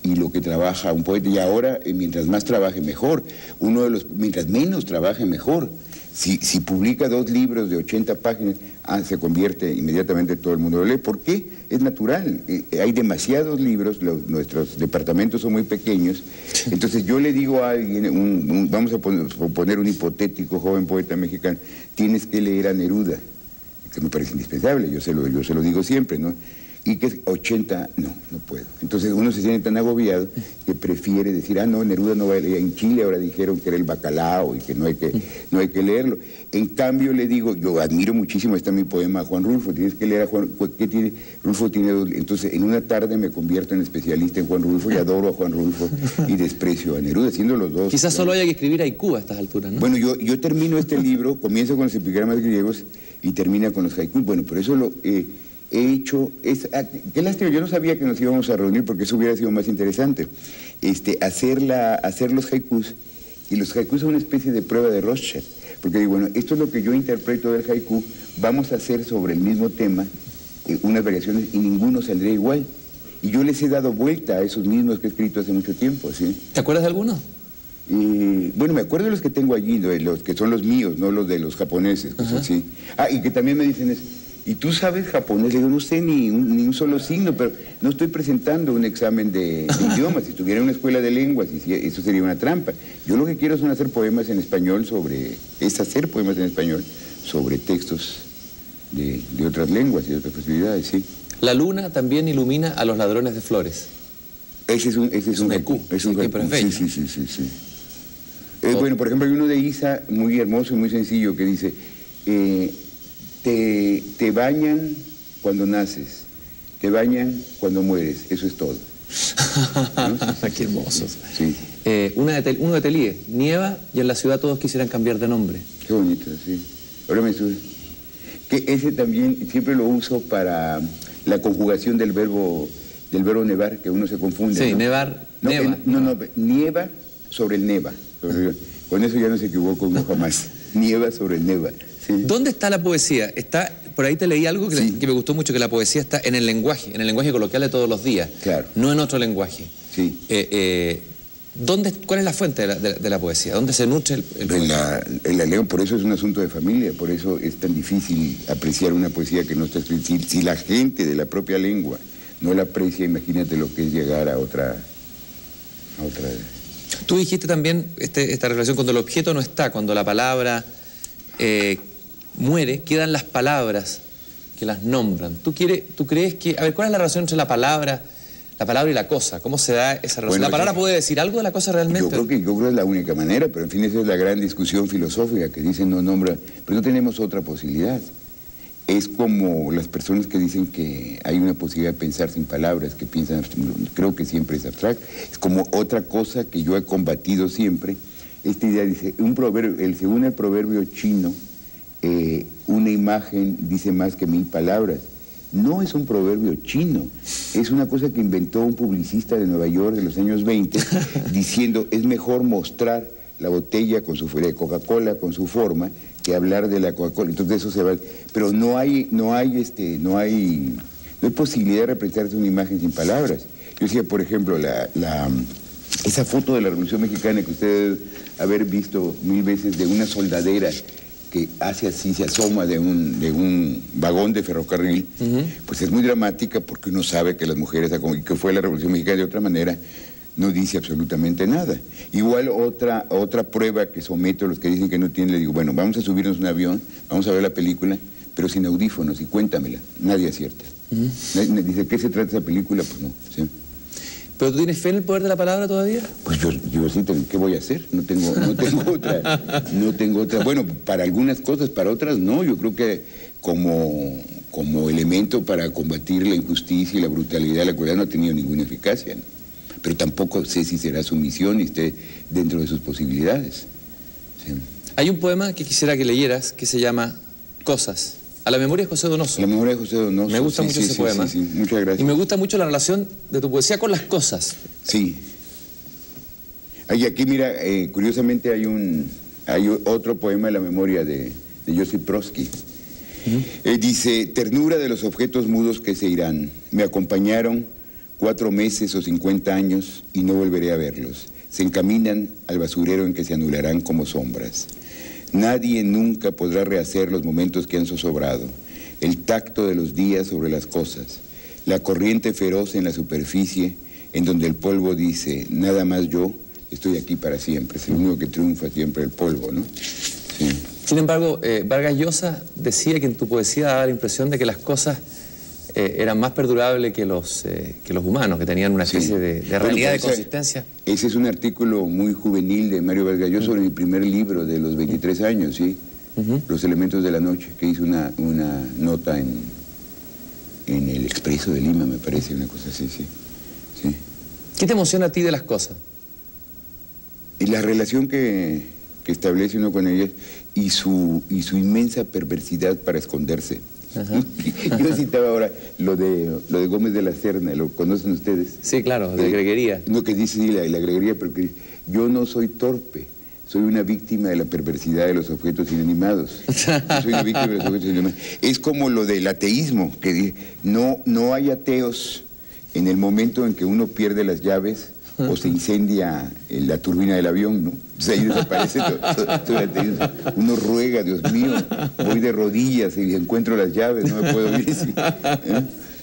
y lo que trabaja un poeta, y ahora eh, mientras más trabaje mejor, uno de los, mientras menos trabaje mejor. Si, si publica dos libros de ochenta páginas, ah, se convierte inmediatamente, todo el mundo lo lee. ¿Por qué? Es natural. Eh, hay demasiados libros, los, nuestros departamentos son muy pequeños. Entonces yo le digo a alguien, un, un, vamos a poner, poner un hipotético joven poeta mexicano, tienes que leer a Neruda, que me parece indispensable, yo se lo, yo se lo digo siempre, ¿no? Y que es ochenta, no, no puedo. Entonces uno se siente tan agobiado que prefiere decir, ah, no, Neruda no va a leer. En Chile ahora dijeron que era el bacalao y que no hay que, no hay que leerlo. En cambio le digo, yo admiro muchísimo, está mi poema a Juan Rulfo, tienes que leer a Juan, ¿qué tiene? Rulfo tiene dos, entonces en una tarde me convierto en especialista en Juan Rulfo y adoro a Juan Rulfo y desprecio a Neruda, siendo los dos. Quizás solo haya que escribir haiku a estas alturas, ¿no? Bueno, yo, yo termino este libro, comienzo con los epigramas griegos y termina con los haikus. Bueno, por eso lo... Eh, he hecho, es, qué lástima, yo no sabía que nos íbamos a reunir porque eso hubiera sido más interesante, este, hacer, la, hacer los haikus, y los haikus son una especie de prueba de Rorschach, porque digo, bueno, esto es lo que yo interpreto del haiku, vamos a hacer sobre el mismo tema eh, unas variaciones y ninguno saldría igual, y yo les he dado vuelta a esos mismos que he escrito hace mucho tiempo, ¿sí? ¿Te acuerdas de alguno? Eh, bueno, me acuerdo de los que tengo allí, de los que son los míos, no los de los japoneses, pues, así. Ah, y que también me dicen eso. ¿Y tú sabes japonés? Le digo, no sé ni un, ni un solo signo, pero no estoy presentando un examen de, de idiomas. Si estuviera en una escuela de lenguas, eso sería una trampa. Yo lo que quiero son hacer poemas en español sobre... es hacer poemas en español sobre textos de, de otras lenguas y de otras posibilidades, sí. La luna también ilumina a los ladrones de flores. Ese es un... Ese es, es un haiku. Es un haiku, sí, sí, sí, sí, sí. Eh, bueno, por ejemplo, hay uno de Isa muy hermoso y muy sencillo que dice... Eh, Te, te bañan cuando naces, te bañan cuando mueres, eso es todo. ¿No? Qué hermosos. Sí. Eh, una de tel, uno de Telie, nieva y en la ciudad todos quisieran cambiar de nombre. Qué bonito, sí. Ahora me sube. Que ese también siempre lo uso para la conjugación del verbo, del verbo nevar, que uno se confunde. Sí, ¿no? nevar, no, neva. El, no, no, nieva sobre el neva. Sobre, con eso ya no se equivoca uno jamás. Nieva sobre el neva. Sí. ¿Dónde está la poesía? Está, por ahí te leí algo que, sí. que me gustó mucho, que la poesía está en el lenguaje, en el lenguaje coloquial de todos los días, claro. No en otro lenguaje. Sí. Eh, eh, ¿dónde, ¿Cuál es la fuente de la, de, de la poesía? ¿Dónde se nutre el, el en la, en la leo, por eso es un asunto de familia, por eso es tan difícil apreciar una poesía que no está escrita. Si, si la gente de la propia lengua no la aprecia, imagínate lo que es llegar a otra... A otra... Tú dijiste también este, esta relación cuando el objeto no está, cuando la palabra... Eh, muere, quedan las palabras que las nombran. ¿Tú, quieres, ¿Tú crees que... A ver, ¿cuál es la relación entre la palabra, la palabra y la cosa? ¿Cómo se da esa relación? Bueno, ¿La palabra yo, puede decir algo de la cosa realmente? Yo creo que yo creo que es la única manera, pero en fin, esa es la gran discusión filosófica que dicen no nombra, pero no tenemos otra posibilidad. Es como las personas que dicen que hay una posibilidad de pensar sin palabras, que piensan, creo que siempre es abstracto. Es como otra cosa que yo he combatido siempre. Esta idea dice, un proverbio, el, según el proverbio chino, Eh, una imagen dice más que mil palabras. No es un proverbio chino, es una cosa que inventó un publicista de Nueva York de los años veinte, diciendo es mejor mostrar la botella con su de Coca-Cola con su forma que hablar de la Coca-Cola. Entonces eso se va. Pero no hay, no hay, este, no hay, no hay posibilidad de representarse una imagen sin palabras. Yo decía, por ejemplo, la, la, esa foto de la Revolución Mexicana que ustedes haber visto mil veces de una soldadera que hace así, se asoma de un, de un vagón de ferrocarril, uh-huh. Pues es muy dramática porque uno sabe que las mujeres, que fue la Revolución Mexicana de otra manera, no dice absolutamente nada. Igual otra, otra prueba que someto a los que dicen que no tienen, le digo, bueno, vamos a subirnos a un avión, vamos a ver la película, pero sin audífonos y cuéntamela. Nadie acierta. Uh-huh. Dice, ¿qué se trata esa película? Pues no, ¿sí? ¿Pero tú tienes fe en el poder de la palabra todavía? Pues yo, yo sí, ¿qué voy a hacer? No tengo, no tengo otra, no tengo otra. Bueno, para algunas cosas, para otras no. Yo creo que como, como elemento para combatir la injusticia y la brutalidad de la crueldad no ha tenido ninguna eficacia, ¿no? Pero tampoco sé si será su misión y esté dentro de sus posibilidades. Sí. Hay un poema que quisiera que leyeras que se llama Cosas. A la memoria de José Donoso. A la memoria de José Donoso. Me gusta sí, mucho sí, ese sí, poema. Sí, sí, muchas gracias. Y me gusta mucho la relación de tu poesía con las cosas. Sí. Hay aquí, mira, eh, curiosamente hay un hay otro poema de la memoria de, de Josip Brodsky. Uh-huh. eh, dice, ternura de los objetos mudos que se irán, me acompañaron cuatro meses o cincuenta años y no volveré a verlos. Se encaminan al basurero en que se anularán como sombras. Nadie nunca podrá rehacer los momentos que han zozobrado, el tacto de los días sobre las cosas, la corriente feroz en la superficie, en donde el polvo dice, nada más yo, estoy aquí para siempre. Es el único que triunfa siempre, el polvo, ¿no? Sí. Sin embargo, eh, Vargas Llosa decía que en tu poesía daba la impresión de que las cosas eh, eran más perdurables que los, eh, que los humanos, que tenían una especie sí. de, de realidad, bueno, pues, de consistencia. Ese es un artículo muy juvenil de Mario Vargas Llosa sobre mi primer libro de los veintitrés años, ¿sí? Uh-huh. Los elementos de la noche, que hizo una, una nota en, en el Expreso de Lima, me parece, una cosa así, sí. sí. ¿Qué te emociona a ti de las cosas? Y la relación que, que establece uno con ellas y su, y su inmensa perversidad para esconderse. Uh-huh. Yo citaba ahora lo de, lo de Gómez de la Serna, ¿lo conocen ustedes? Sí, claro, de eh, Greguería. No, que dice sí, la, la Greguería, pero que dice, yo no soy torpe, soy una víctima de la perversidad de los objetos inanimados. Yo soy una víctima de los objetos inanimados. Es como lo del ateísmo, que dice, no, no hay ateos en el momento en que uno pierde las llaves o se incendia la turbina del avión, ¿no? O sea, ahí desaparece todo, todo, todo el ateísmo. Uno ruega, Dios mío, voy de rodillas y encuentro las llaves, no me puedo ir. ¿Sí? ¿Eh?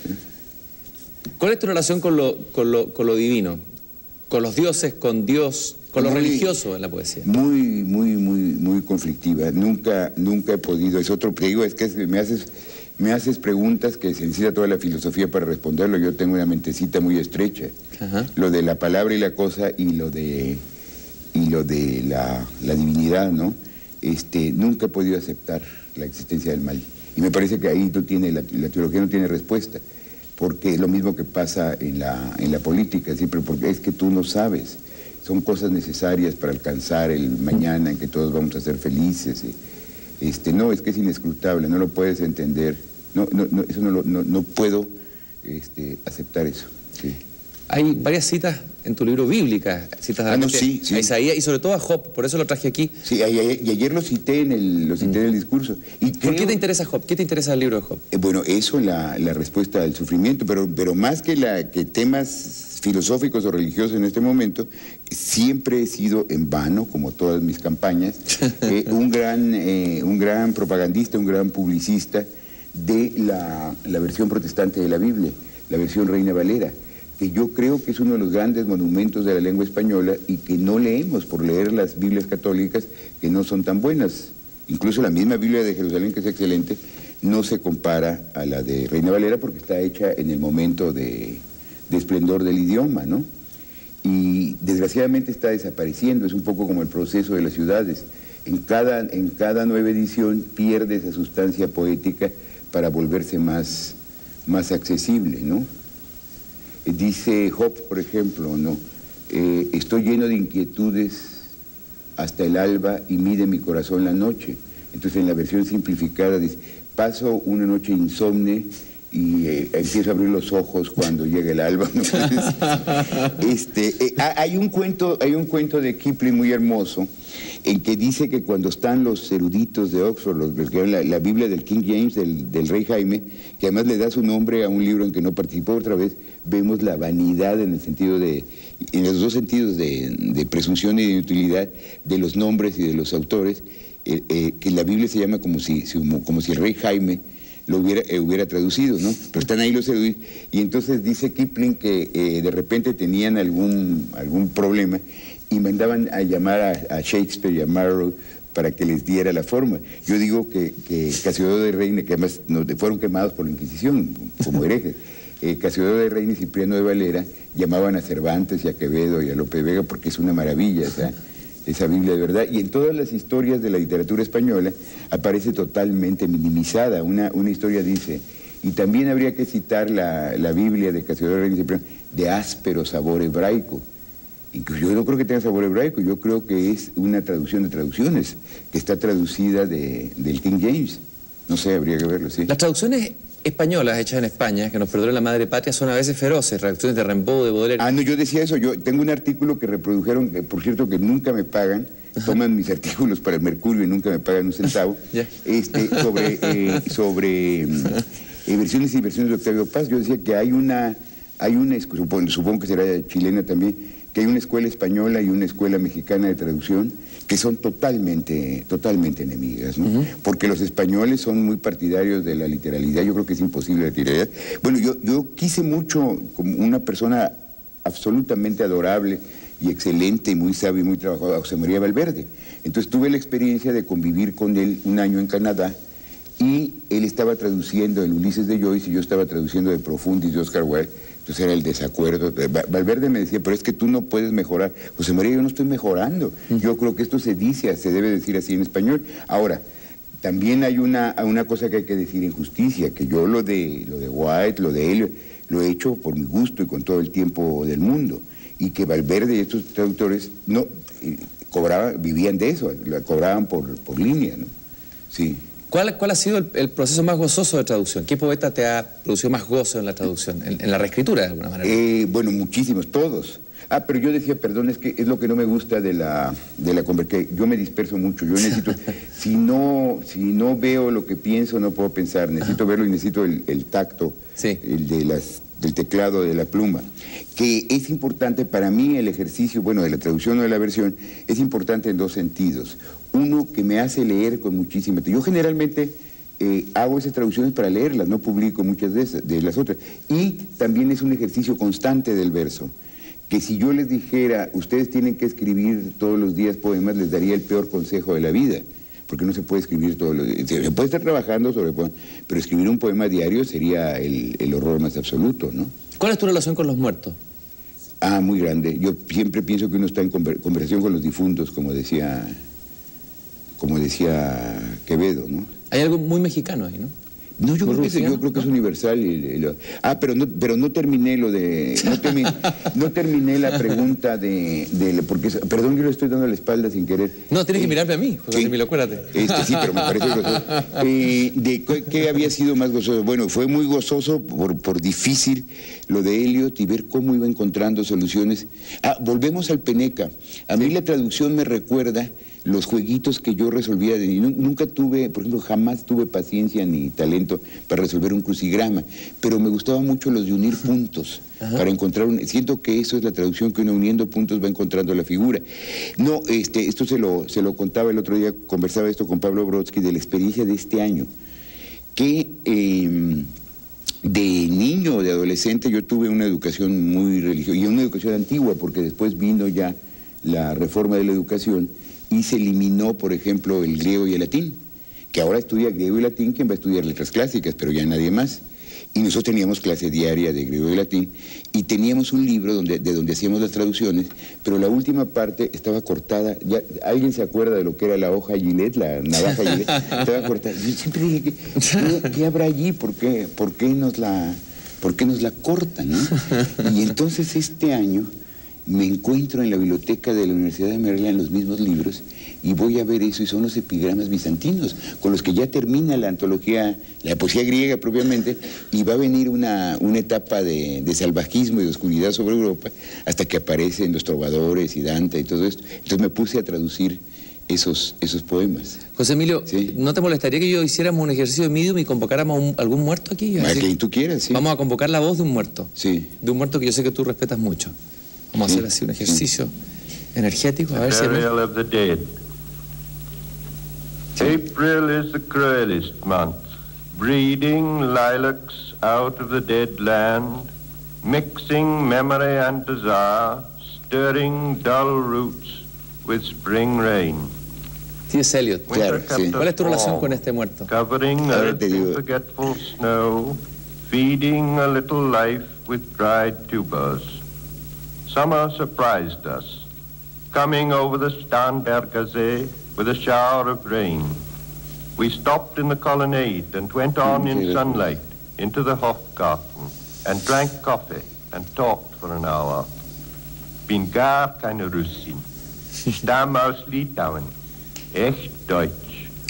¿Cuál es tu relación con lo, con, lo, con lo divino? ¿Con los dioses, con Dios, con muy, lo religioso en la poesía? Muy, muy, muy, muy conflictiva. Nunca, nunca he podido. Es otro, te digo, es que me haces... Me haces preguntas que se necesita toda la filosofía para responderlo. Yo tengo una mentecita muy estrecha. Ajá. Lo de la palabra y la cosa y lo de, y lo de la, la divinidad, ¿no? Este, nunca he podido aceptar la existencia del mal. Y me parece que ahí tú tienes, la, la teología no tiene respuesta. Porque es lo mismo que pasa en la, en la política, siempre, porque es que tú no sabes. Son cosas necesarias para alcanzar el mañana en que todos vamos a ser felices. Este, no, es que es inescrutable, no lo puedes entender. No, no, no, eso no, lo, no, no puedo este, aceptar eso. Sí. Hay varias citas en tu libro bíblicas, citas ah, no, sí, sí. a Isaías y sobre todo a Job, por eso lo traje aquí. Sí, ayer, y ayer lo cité en el, lo cité mm. en el discurso. Y ¿Por creo, qué te interesa Job? ¿Qué te interesa el libro de Job? Eh, bueno, eso, la, la respuesta al sufrimiento, pero, pero más que, la, que temas filosóficos o religiosos en este momento, siempre he sido en vano, como todas mis campañas, eh, un, gran, eh, un gran propagandista, un gran publicista de la, la versión protestante de la Biblia, la versión Reina Valera, que yo creo que es uno de los grandes monumentos de la lengua española y que no leemos por leer las Biblias católicas que no son tan buenas. Incluso la misma Biblia de Jerusalén, que es excelente, no se compara a la de Reina Valera porque está hecha en el momento de, de esplendor del idioma, ¿no? Y desgraciadamente está desapareciendo, es un poco como el proceso de las ciudades. En cada, en cada nueva edición pierde esa sustancia poética para volverse más, más accesible, ¿no? Dice Job, por ejemplo, ¿no? Eh, estoy lleno de inquietudes hasta el alba y mide mi corazón la noche. Entonces en la versión simplificada dice, paso una noche insomne y eh, empiezo a abrir los ojos cuando llega el alba, ¿no? este, eh, hay, un cuento, hay un cuento de Kipling muy hermoso en que dice que cuando están los eruditos de Oxford, los, los que eran la, la Biblia del King James, del, del rey Jaime, que además le da su nombre a un libro en que no participó otra vez, vemos la vanidad en el sentido de, en los dos sentidos de, de presunción y de utilidad de los nombres y de los autores, eh, eh, que la Biblia se llama como si, como, como si el rey Jaime lo hubiera, eh, hubiera traducido, ¿no? Pero están ahí los eruditos. Y entonces dice Kipling que eh, de repente tenían algún, algún problema y mandaban a llamar a, a Shakespeare y a Marlowe para que les diera la forma. Yo digo que, que Casiodoro de Reina, que además no, fueron quemados por la Inquisición como herejes, eh, Casiodoro de Reina y Cipriano de Valera llamaban a Cervantes y a Quevedo y a Lope de Vega porque es una maravilla esa, esa Biblia de verdad. Y en todas las historias de la literatura española aparece totalmente minimizada. Una, una historia dice, y también habría que citar la, la Biblia de Casiodoro de Reina y Cipriano, de áspero sabor hebraico. Incluso yo no creo que tenga sabor hebraico, yo creo que es una traducción de traducciones, que está traducida de, del King James. No sé, habría que verlo, sí. Las traducciones españolas hechas en España, que nos perdone la madre patria, son a veces feroces, traducciones de Rimbaud, de Baudelaire. Ah, no, yo decía eso, yo tengo un artículo que reprodujeron, que, por cierto, que nunca me pagan, Ajá. toman mis artículos para el Mercurio y nunca me pagan un centavo, este, sobre, eh, sobre eh, versiones y versiones de Octavio Paz. Yo decía que hay una... hay una, supongo, supongo que será chilena también, que hay una escuela española y una escuela mexicana de traducción que son totalmente, totalmente enemigas, ¿no? Uh-huh. Porque los españoles son muy partidarios de la literalidad, yo creo que es imposible la literalidad. Bueno, yo, yo quise mucho, como una persona absolutamente adorable y excelente y muy sabio y muy trabajador, a José María Valverde. Entonces tuve la experiencia de convivir con él un año en Canadá y él estaba traduciendo el Ulises de Joyce y yo estaba traduciendo de Profundis de Oscar Wilde. Entonces era el desacuerdo. Valverde me decía, pero es que tú no puedes mejorar. José María, yo no estoy mejorando. Yo creo que esto se dice, se debe decir así en español. Ahora, también hay una, una cosa que hay que decir en justicia, que yo lo de, lo de White, lo de él, lo he hecho por mi gusto y con todo el tiempo del mundo. Y que Valverde y estos traductores no cobraban, vivían de eso, la cobraban por, por línea, ¿no? Sí. ¿Cuál, ¿Cuál ha sido el, el proceso más gozoso de traducción? ¿Qué poeta te ha producido más gozo en la traducción, en, en la reescritura de alguna manera? Eh, bueno, muchísimos, todos. Ah, pero yo decía, perdón, es que es lo que no me gusta de la, de la conversación, yo me disperso mucho, yo necesito, si no, si no veo lo que pienso, no puedo pensar, necesito verlo y necesito el, el tacto, sí. el de las, del teclado, de la pluma, que es importante para mí el ejercicio, bueno, de la traducción o de la versión, es importante en dos sentidos. Uno, que me hace leer con muchísima... Yo generalmente eh, hago esas traducciones para leerlas, no publico muchas de, esas, de las otras. Y también es un ejercicio constante del verso, que si yo les dijera, ustedes tienen que escribir todos los días poemas, les daría el peor consejo de la vida, porque no se puede escribir todos los días. Se puede estar trabajando sobre poemas, pero escribir un poema diario sería el, el horror más absoluto, ¿no? ¿Cuál es tu relación con los muertos? Ah, muy grande. Yo siempre pienso que uno está en conversación con los difuntos, como decía... como decía Quevedo, ¿no? Hay algo muy mexicano ahí, ¿no? No, yo, creo que, es, yo creo que es universal. Y, y lo, ah, pero no, pero no terminé lo de... No, termi, no terminé la pregunta de... de porque, perdón, yo le estoy dando la espalda sin querer. No, tienes eh, que mirarme a mí, José ¿qué? Emilio, acuérdate. Este, sí, pero me parece gozoso. Eh, de, ¿Qué había sido más gozoso? Bueno, fue muy gozoso por, por difícil lo de Eliot y ver cómo iba encontrando soluciones. Ah, volvemos al Peneca. A mí la traducción me recuerda los jueguitos que yo resolvía. De, nunca tuve, por ejemplo, jamás tuve paciencia ni talento para resolver un crucigrama, pero me gustaban mucho los de unir puntos. Ajá. Para encontrar un... Siento que eso es la traducción, que uno uniendo puntos va encontrando la figura. No, este, esto se lo, se lo contaba el otro día, conversaba esto con Pablo Brodsky, de la experiencia de este año, que eh, de niño, de adolescente, yo tuve una educación muy religiosa, y una educación antigua, porque después vino ya la reforma de la educación, y se eliminó, por ejemplo, el griego y el latín, que ahora estudia griego y latín quien va a estudiar letras clásicas, pero ya nadie más. Y nosotros teníamos clase diaria de griego y latín, y teníamos un libro donde, de donde hacíamos las traducciones, pero la última parte estaba cortada. Ya, ¿alguien se acuerda de lo que era la hoja Gillette, la navaja Gillette? Estaba cortada. Yo siempre dije, ¿qué, qué habrá allí? ¿Por qué, por qué nos la, por qué nos la cortan, ¿no? Y entonces este año me encuentro en la biblioteca de la Universidad de Maryland los mismos libros y voy a ver eso, y son los epigramas bizantinos, con los que ya termina la antología, la poesía griega propiamente, y va a venir una, una etapa de, de salvajismo y de oscuridad sobre Europa, hasta que aparecen los trovadores y Dante y todo esto. Entonces me puse a traducir esos, esos poemas. José Emilio, ¿sí? ¿No te molestaría que yo hiciéramos un ejercicio de medium y convocáramos un, algún muerto aquí? A quien tú quieras, sí. Vamos a convocar la voz de un muerto. Sí. De un muerto que yo sé que tú respetas mucho. Vamos sí, a hacer así un ejercicio sí. energético. A ver si Burial of the dead. Sí. April is the cruelest month, breeding lilacs out of the dead land, mixing memory and desire, stirring dull roots with spring rain. T S Eliot. Claro, sí. ¿Cuál es tu relación con este muerto? Covering earth in forgetful snow, feeding a little life with dried tubers. Summer surprised us, coming over the Starnberger See with a shower of rain. We stopped in the colonnade and went on in sunlight into the Hofgarten and drank coffee and talked for an hour. Bin gar keine Russin. Stamm aus Litauen. Echt Deutsch.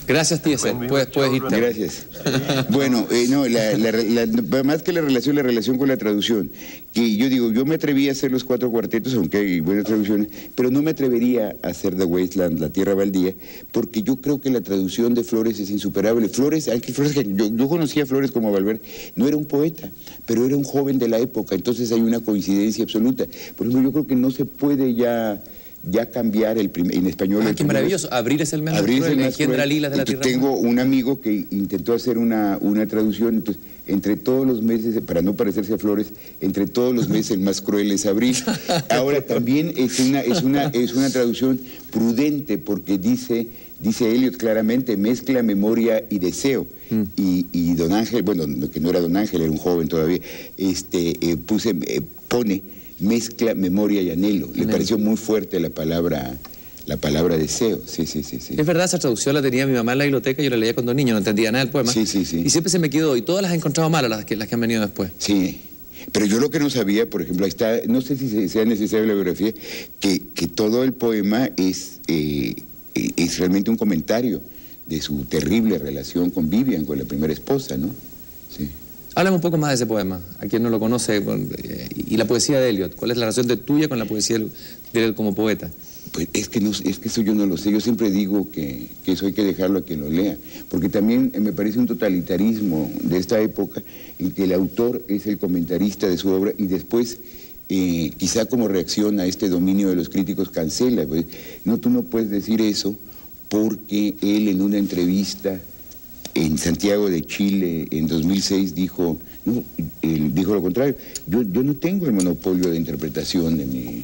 Gracias, Tiesa. Puedes, puedes irte. Gracias. Bueno, eh, no, la, la, la, más que la relación, la relación con la traducción. Que yo digo, yo me atreví a hacer los cuatro cuartetos, aunque hay buenas traducciones, pero no me atrevería a hacer The Wasteland, La Tierra Baldía, porque yo creo que la traducción de Flores es insuperable. Flores, Ángel Flores, yo, yo conocía a Flores como Valverde, no era un poeta, pero era un joven de la época, entonces hay una coincidencia absoluta. Por ejemplo, yo creo que no se puede ya... ya cambiar el primer, en español. Ah, qué maravilloso. Abril es el menos cruel, engendra lilas de la tierra. Tengo un amigo que intentó hacer una, una traducción, entonces, entre todos los meses, para no parecerse a Flores, entre todos los meses el más cruel es Abril. Ahora también es una, es una, es una traducción prudente, porque dice, dice Eliot claramente, mezcla memoria y deseo. Mm. Y, y Don Ángel, bueno, que no era Don Ángel, era un joven todavía, este, eh, puse, eh, pone... mezcla memoria y anhelo. Le anhelo. Pareció muy fuerte la palabra, la palabra deseo. Sí, sí, sí, sí. Es verdad, esa traducción la tenía mi mamá en la biblioteca, yo la leía cuando niño, no entendía nada del poema. Sí, sí, sí. Y siempre se me quedó, y todas las he encontrado malas, las que, las que han venido después. Sí, pero yo lo que no sabía, por ejemplo, ahí está, no sé si sea necesaria la biografía, que, que todo el poema es, eh, es realmente un comentario de su terrible relación con Vivian, con la primera esposa, ¿no? Sí. Háblame un poco más de ese poema, a quien no lo conoce, y la poesía de Eliot. ¿Cuál es la relación de tuya con la poesía de Eliot como poeta? Pues es que, no, es que eso yo no lo sé. Yo siempre digo que, que eso hay que dejarlo a quien lo lea, porque también me parece un totalitarismo de esta época en que el autor es el comentarista de su obra y después, eh, quizá como reacción a este dominio de los críticos, cancela. Pues, no, tú no puedes decir eso porque él en una entrevista en Santiago de Chile en dos mil seis dijo, no, él dijo lo contrario, yo, yo no tengo el monopolio de interpretación de mi...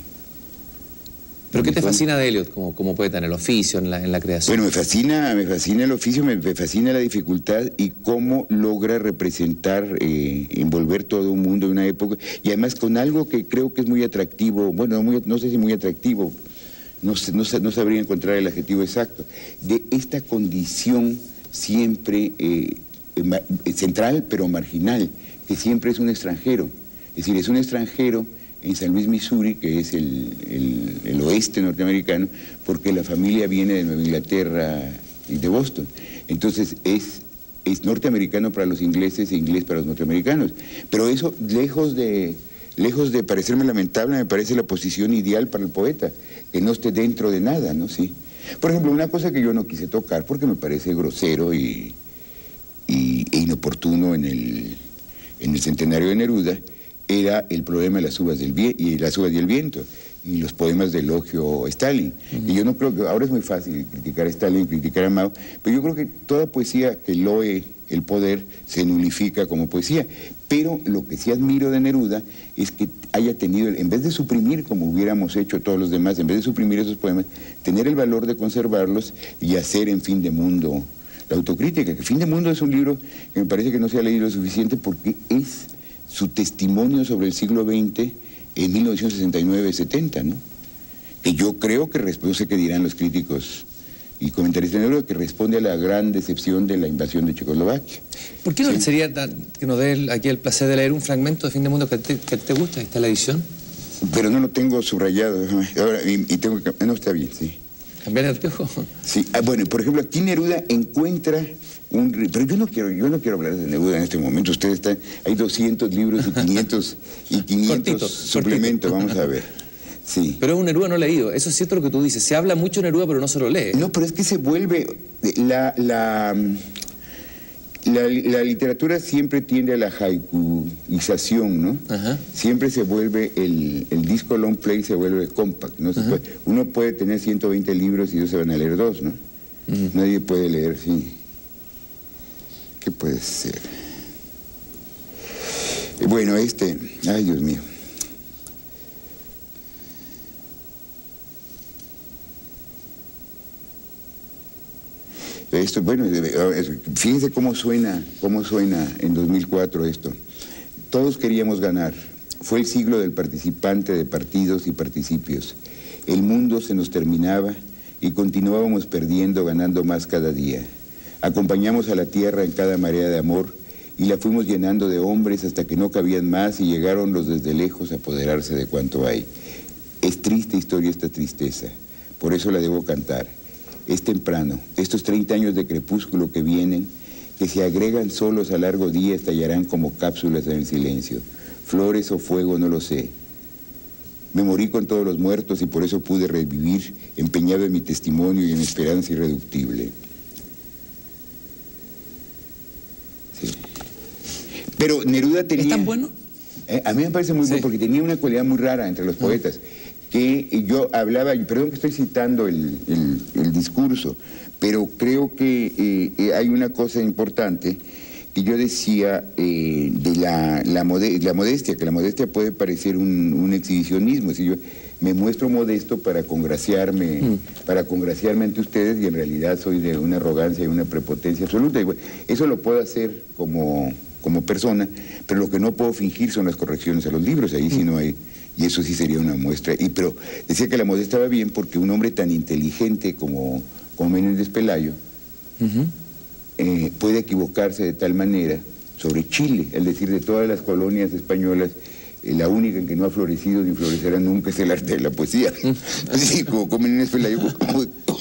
¿Pero qué te fascina de Eliot como, como poeta, en el oficio, en la, en la creación? Bueno, me fascina, me fascina el oficio, me, me fascina la dificultad y cómo logra representar, eh, envolver todo un mundo de una época, y además con algo que creo que es muy atractivo, bueno, muy, no sé si muy atractivo, no, no, no sabría encontrar el adjetivo exacto, de esta condición siempre eh, central pero marginal, que siempre es un extranjero. Es decir, es un extranjero en San Luis, Missouri, que es el, el, el oeste norteamericano, porque la familia viene de Nueva Inglaterra y de Boston. Entonces es, es norteamericano para los ingleses e inglés para los norteamericanos. Pero eso, lejos de, lejos de parecerme lamentable, me parece la posición ideal para el poeta, que no esté dentro de nada, ¿no? Sí. Por ejemplo, una cosa que yo no quise tocar porque me parece grosero y, y, e inoportuno en el, en el centenario de Neruda, era el problema de las uvas, del vie y las uvas y el viento, y los poemas de elogio a Stalin. Uh-huh. Y yo no creo que, ahora es muy fácil criticar a Stalin, criticar a Mao, pero yo creo que toda poesía que loe el poder se nulifica como poesía. Pero lo que sí admiro de Neruda es que haya tenido, en vez de suprimir como hubiéramos hecho todos los demás, en vez de suprimir esos poemas, tener el valor de conservarlos y hacer en Fin de Mundo la autocrítica. Que Fin de Mundo es un libro que me parece que no se ha leído lo suficiente porque es su testimonio sobre el siglo veinte en mil novecientos sesenta y nueve setenta, ¿no? Que yo creo que responde, no sé qué dirán los críticos y comentaristas de Neruda, que responde a la gran decepción de la invasión de Checoslovaquia. ¿Por qué no sí. sería que nos dé aquí el placer de leer un fragmento de Fin de Mundo que te, que te gusta? Está la edición. Pero no lo tengo subrayado. Ahora, y, y tengo que... No, está bien, sí. ¿Cambiar el anteojo? Sí. Ah, bueno, por ejemplo, aquí Neruda encuentra un... Pero yo no quiero, yo no quiero hablar de Neruda en este momento. Ustedes están... Hay doscientos libros y quinientos, y quinientos cortito, suplementos, cortito. Vamos a ver. Sí. Pero es un Neruda no leído, eso es cierto lo que tú dices, se habla mucho de Neruda pero no se lo lee. No, pero es que se vuelve, la, la, la, la literatura siempre tiende a la haikuización, ¿no? Ajá. Siempre se vuelve, el, el disco long play se vuelve compact, ¿no? Se puede, uno puede tener ciento veinte libros y ellos se van a leer dos, ¿no? Uh-huh. Nadie puede leer, sí. ¿Qué puede ser? Bueno, este, ay Dios mío. Esto, bueno, fíjense cómo suena, cómo suena en dos mil cuatro esto. Todos queríamos ganar. Fue el siglo del participante de partidos y participios. El mundo se nos terminaba y continuábamos perdiendo, ganando más cada día. Acompañamos a la tierra en cada marea de amor y la fuimos llenando de hombres hasta que no cabían más y llegaron los desde lejos a apoderarse de cuanto hay. Es triste historia esta tristeza, por eso la debo cantar. es temprano. Estos treinta años de crepúsculo que vienen, que se agregan solos a largo día, estallarán como cápsulas en el silencio. Flores o fuego, no lo sé. Me morí con todos los muertos y por eso pude revivir, empeñado en mi testimonio y en esperanza irreductible. Sí. Pero Neruda tenía... ¿Es tan bueno? Eh, a mí me parece muy sí. bueno porque tenía una cualidad muy rara entre los poetas, que yo hablaba, y perdón que estoy citando el, el, el discurso, pero creo que eh, eh, hay una cosa importante que yo decía eh, de la, la, mode la modestia, que la modestia puede parecer un, un exhibicionismo, es decir, yo me muestro modesto para congraciarme, mm. para congraciarme ante ustedes y en realidad soy de una arrogancia y una prepotencia absoluta. Y bueno, eso lo puedo hacer como, como persona, pero lo que no puedo fingir son las correcciones a los libros, ahí mm. sí no hay... Y eso sí sería una muestra. Y, pero decía que la modestia estaba bien porque un hombre tan inteligente como, como Menéndez Pelayo uh-huh. eh, puede equivocarse de tal manera sobre Chile, es decir, de todas las colonias españolas, eh, la única en que no ha florecido ni florecerá nunca es el arte de la poesía. Uh-huh. Así como, como Menéndez Pelayo. Como,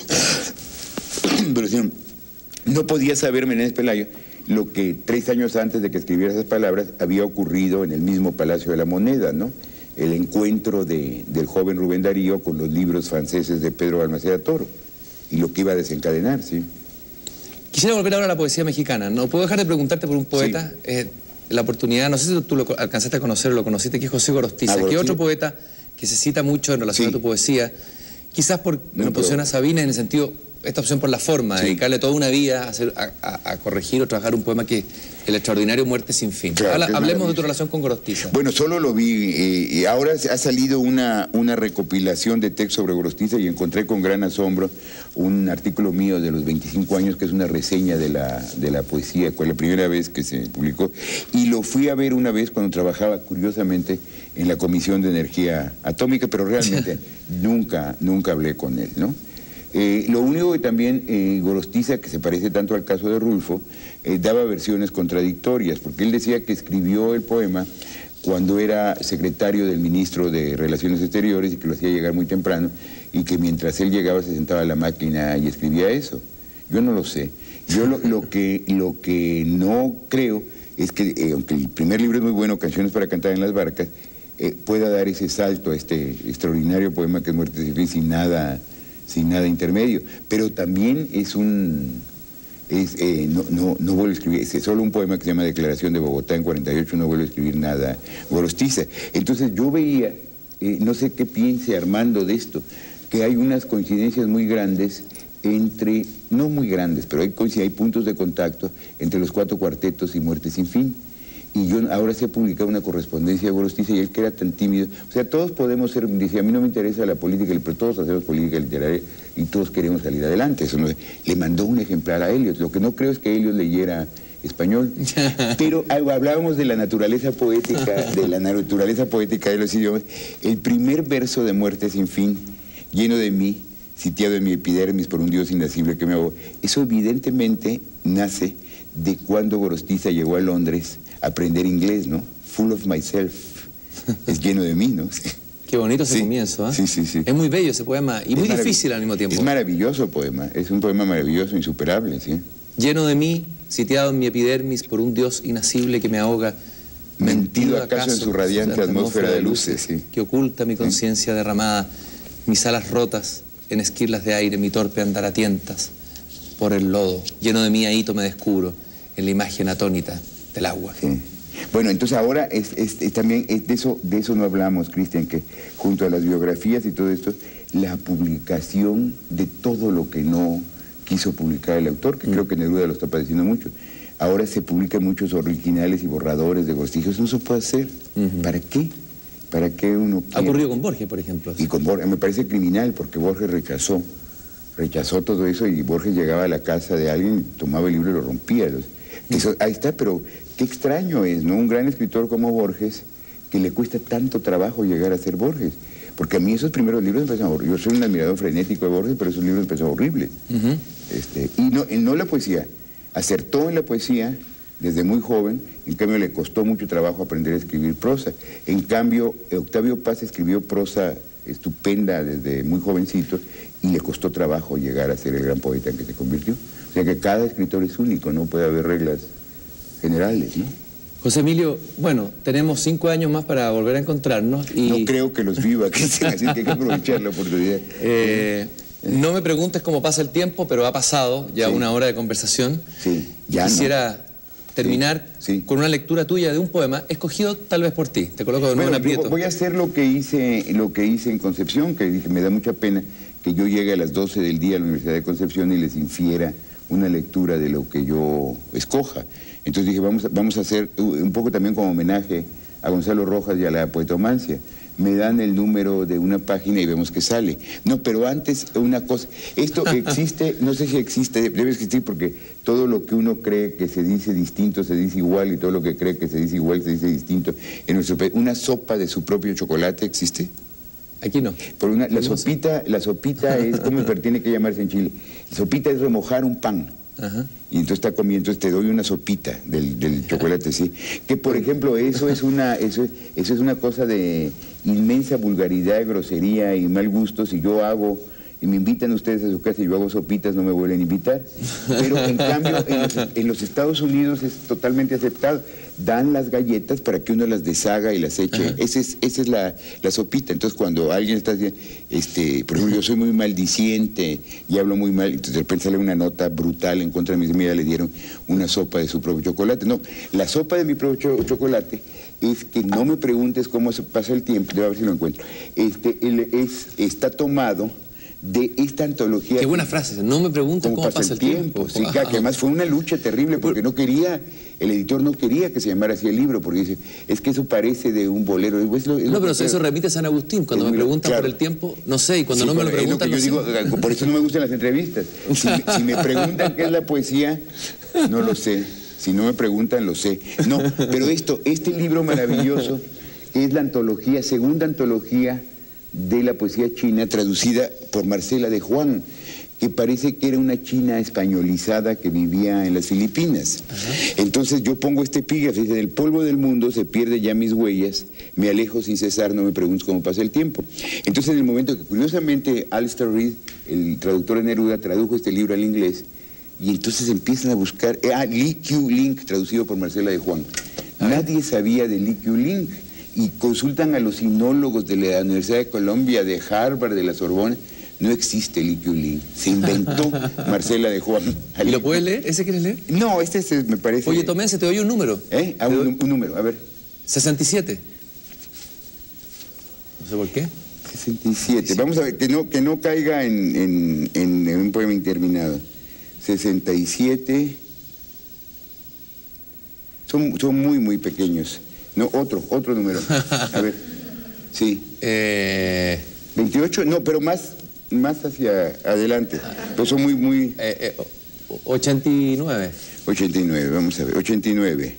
pero si no, no podía saber Menéndez Pelayo lo que tres años antes de que escribiera esas palabras había ocurrido en el mismo Palacio de la Moneda, ¿no? El encuentro de, del joven Rubén Darío con los libros franceses de Pedro Balmaceda Toro y lo que iba a desencadenar, ¿sí? Quisiera volver ahora a la poesía mexicana. No puedo dejar de preguntarte por un poeta, sí. eh, la oportunidad, no sé si tú lo alcanzaste a conocer o lo conociste, que es José Gorostiza, ah, que es otro poeta que se cita mucho en relación sí. a tu poesía, quizás por no, en oposición pero... a Sabina, en el sentido, esta opción por la forma, sí. dedicarle toda una vida a, hacer, a, a, a corregir o trabajar un poema que el extraordinario Muerte sin fin. Claro, Habla, hablemos de tu relación con Gorostiza. Bueno, solo lo vi, eh, y ahora ha salido una, una recopilación de textos sobre Gorostiza y encontré con gran asombro un artículo mío de los veinticinco años que es una reseña de la, de la poesía, fue la primera vez que se publicó, y lo fui a ver una vez cuando trabajaba curiosamente en la Comisión de Energía Atómica, pero realmente nunca, nunca hablé con él, ¿no? Eh, lo único que también eh, Gorostiza, que se parece tanto al caso de Rulfo, eh, daba versiones contradictorias, porque él decía que escribió el poema cuando era secretario del ministro de Relaciones Exteriores y que lo hacía llegar muy temprano, y que mientras él llegaba se sentaba a la máquina y escribía eso. Yo no lo sé. Yo lo, lo, que, lo que no creo es que, eh, aunque el primer libro es muy bueno, Canciones para cantar en las barcas, eh, pueda dar ese salto a este extraordinario poema que es Muerte sin fin, sin nada... sin nada intermedio, pero también es un, es, eh, no, no, no vuelve a escribir, es solo un poema que se llama Declaración de Bogotá en cuarenta y ocho, no vuelve a escribir nada Gorostiza. Entonces yo veía, eh, no sé qué piense Armando de esto, que hay unas coincidencias muy grandes entre, no muy grandes, pero hay, hay puntos de contacto entre los cuatro cuartetos y Muerte sin fin. Y yo ahora se ha publicado una correspondencia de Gorostiza y él que era tan tímido. O sea, todos podemos ser, dice, a mí no me interesa la política, pero todos hacemos política literaria y todos queremos salir adelante. Eso no, le mandó un ejemplar a Eliot. Lo que no creo es que Eliot leyera español. Pero hablábamos de la naturaleza poética, de la naturaleza poética de los idiomas. El primer verso de Muerte sin fin, lleno de mí, sitiado en mi epidermis por un Dios innacible que me ahogó. Eso evidentemente nace de cuando Gorostiza llegó a Londres a aprender inglés, ¿no? Full of myself. Es lleno de mí, ¿no? Sí. Qué bonito ese sí. comienzo, ¿eh? Sí, sí, sí. Es muy bello ese poema y es muy difícil al mismo tiempo. Es maravilloso poema, es un poema maravilloso, insuperable, ¿sí? Lleno de mí, sitiado en mi epidermis por un Dios inasible que me ahoga. Mentido acaso en su radiante atmósfera de luces, sí. Que oculta mi conciencia ¿sí? derramada, mis alas rotas en esquirlas de aire, mi torpe andar a tientas por el lodo. Lleno de mí, ahí me descubro en la imagen atónita del agua. Sí. Bueno, entonces ahora es, es, es también es de eso de eso no hablamos, Cristian, que junto a las biografías y todo esto, la publicación de todo lo que no quiso publicar el autor, que mm. creo que Neruda lo está padeciendo mucho. Ahora se publican muchos originales y borradores de Gorostiza. Eso no se puede hacer. Uh-huh. ¿Para qué? ¿Para qué uno quiere? Ha ocurrido con Borges, por ejemplo. Y con Borges, me parece criminal, porque Borges rechazó, rechazó todo eso y Borges llegaba a la casa de alguien, tomaba el libro y lo rompía. Eso, ahí está, pero qué extraño es, ¿no? Un gran escritor como Borges, que le cuesta tanto trabajo llegar a ser Borges. Porque a mí esos primeros libros me parecen horribles. Yo soy un admirador frenético de Borges, pero esos libros me parecen horribles. Uh-huh. este, y no, no la poesía. Acertó en la poesía desde muy joven, en cambio le costó mucho trabajo aprender a escribir prosa. En cambio, Octavio Paz escribió prosa estupenda desde muy jovencito y le costó trabajo llegar a ser el gran poeta en que se convirtió. O sea que cada escritor es único, no puede haber reglas generales, ¿no? José Emilio, bueno, tenemos cinco años más para volver a encontrarnos y... No creo que los viva, que así que hay que aprovechar la oportunidad. Eh, no me preguntes cómo pasa el tiempo, pero ha pasado ya sí. una hora de conversación. Sí, ya Quisiera no. terminar sí. Sí. con una lectura tuya de un poema escogido tal vez por ti. Te coloco de nuevo bueno, en aprieto. Voy a hacer lo que hice, lo que hice en Concepción, que dije, me da mucha pena que yo llegue a las doce del día a la Universidad de Concepción y les infiera una lectura de lo que yo escoja. Entonces dije, vamos a, vamos a hacer un poco también como homenaje a Gonzalo Rojas y a la poetomancia. Me dan el número de una página y vemos que sale. No, pero antes una cosa, esto existe, no sé si existe, debe existir porque todo lo que uno cree que se dice distinto se dice igual y todo lo que cree que se dice igual se dice distinto. En nuestro país, ¿una sopa de su propio chocolate existe? Aquí no. Por una, la sopita, la sopita es, ¿cómo tiene que llamarse en Chile? La sopita es remojar un pan. Ajá. Y entonces está comiendo, entonces te doy una sopita del, del chocolate, sí. Que por ejemplo, eso es una, eso, eso es una cosa de inmensa vulgaridad, grosería y mal gusto. Si yo hago, y me invitan ustedes a su casa y yo hago sopitas, no me vuelven a invitar. Pero en cambio, en los, en los Estados Unidos es totalmente aceptado. Dan las galletas para que uno las deshaga y las eche. Esa es, esa es la, la sopita. Entonces cuando alguien está diciendo, este, por ejemplo, yo soy muy maldiciente y hablo muy mal, entonces de repente sale una nota brutal en contra de mis amigas, le dieron una sopa de su propio chocolate. No, la sopa de mi propio chocolate es que no me preguntes cómo se pasa el tiempo, voy a ver si lo encuentro. Este, él es, está tomado de esta antología. Qué buena frase, no me preguntes cómo, cómo pasa, pasa el tiempo. tiempo. Sí, que además fue una lucha terrible porque no quería, el editor no quería que se llamara así el libro, porque dice, es que eso parece de un bolero. Es lo, es no, pero eso creo. remite a San Agustín, cuando es me preguntan claro. por el tiempo, no sé, y cuando sí, no me lo preguntan, lo no yo sé. Digo, por eso no me gustan las entrevistas. Si, si me preguntan qué es la poesía, no lo sé. Si no me preguntan, lo sé. No, pero esto, este libro maravilloso es la antología, segunda antología de la poesía china, traducida por Marcela de Juan, que parece que era una china españolizada que vivía en las Filipinas. Ajá. Entonces yo pongo este epígrafe, dice, del polvo del mundo se pierde ya mis huellas, me alejo sin cesar, no me preguntes cómo pasa el tiempo. Entonces en el momento que curiosamente Alistair Reid, el traductor de Neruda, tradujo este libro al inglés, y entonces empiezan a buscar, ah, Li Qiu Ling, traducido por Marcela de Juan. Ajá. Nadie sabía de Li Qiu Ling, y consultan a los sinólogos de la Universidad de Colombia, de Harvard, de la Sorbona, no existe Li Qiu Ling, se inventó Marcela de Juan. ¿Y lo puedes leer? ¿Ese quieres leer? No, este es, me parece... Oye, Tomense, te doy un número. ¿Eh? Ah, un, un número, a ver. sesenta y siete. No sé por qué. sesenta y siete. Vamos a ver, que no, que no caiga en, en, en, en un poema interminado. sesenta y siete. Son, son muy, muy pequeños. No, otro, otro número. A ver. Sí. Eh... veintiocho, no, pero más, más hacia adelante. Pues son muy, muy... Eh, eh, ochenta y nueve. ochenta y nueve, vamos a ver. ochenta y nueve.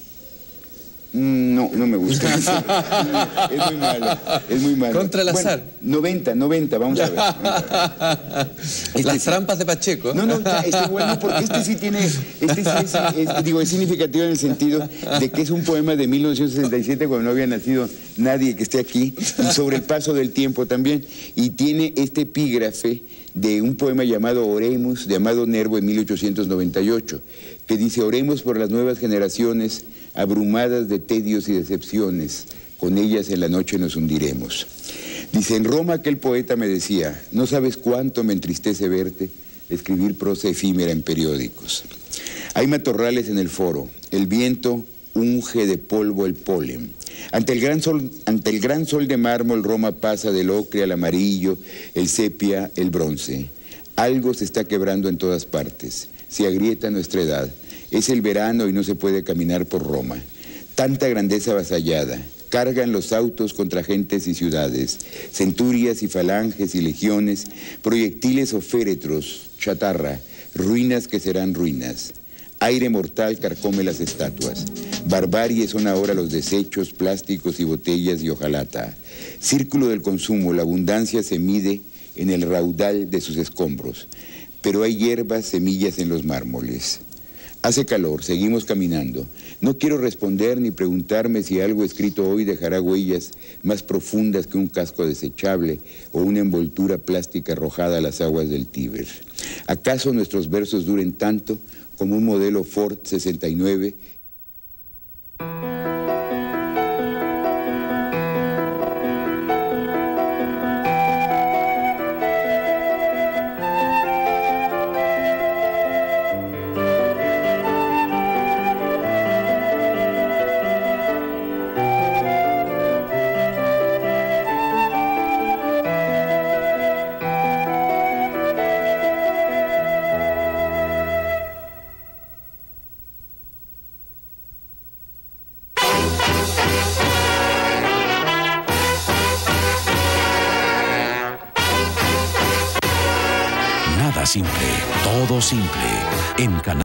No, no me gusta. Es muy malo, es muy malo. Contra el azar. Bueno, noventa, noventa, vamos a ver. Vamos a ver. Este Las sí. trampas de Pacheco. No, no, este bueno, porque este sí tiene, este sí es, es, digo, es significativo en el sentido de que es un poema de mil novecientos sesenta y siete, cuando no había nacido nadie que esté aquí, y sobre el paso del tiempo también. Y tiene este epígrafe de un poema llamado Oremus, de Amado Nervo, en mil ochocientos noventa y ocho, que dice, oremos por las nuevas generaciones, abrumadas de tedios y decepciones, con ellas en la noche nos hundiremos. Dice, en Roma aquel poeta me decía, no sabes cuánto me entristece verte escribir prosa efímera en periódicos. Hay matorrales en el foro, el viento unge de polvo el polen. Ante el gran sol, ante el gran sol de mármol, Roma pasa del ocre al amarillo, el sepia, el bronce. Algo se está quebrando en todas partes, se agrieta nuestra edad. Es el verano y no se puede caminar por Roma. Tanta grandeza avasallada. Cargan los autos contra gentes y ciudades, centurias y falanges y legiones, proyectiles o féretros, chatarra, ruinas que serán ruinas. Aire mortal carcome las estatuas. Barbarie son ahora los desechos, plásticos y botellas y hojalata. Círculo del consumo, la abundancia se mide en el raudal de sus escombros. Pero hay hierbas, semillas en los mármoles. Hace calor, seguimos caminando. No quiero responder ni preguntarme si algo escrito hoy dejará huellas más profundas que un casco desechable o una envoltura plástica arrojada a las aguas del Tíber. ¿Acaso nuestros versos duren tanto como un modelo Ford sesenta y nueve? Simple, todo simple, en Canal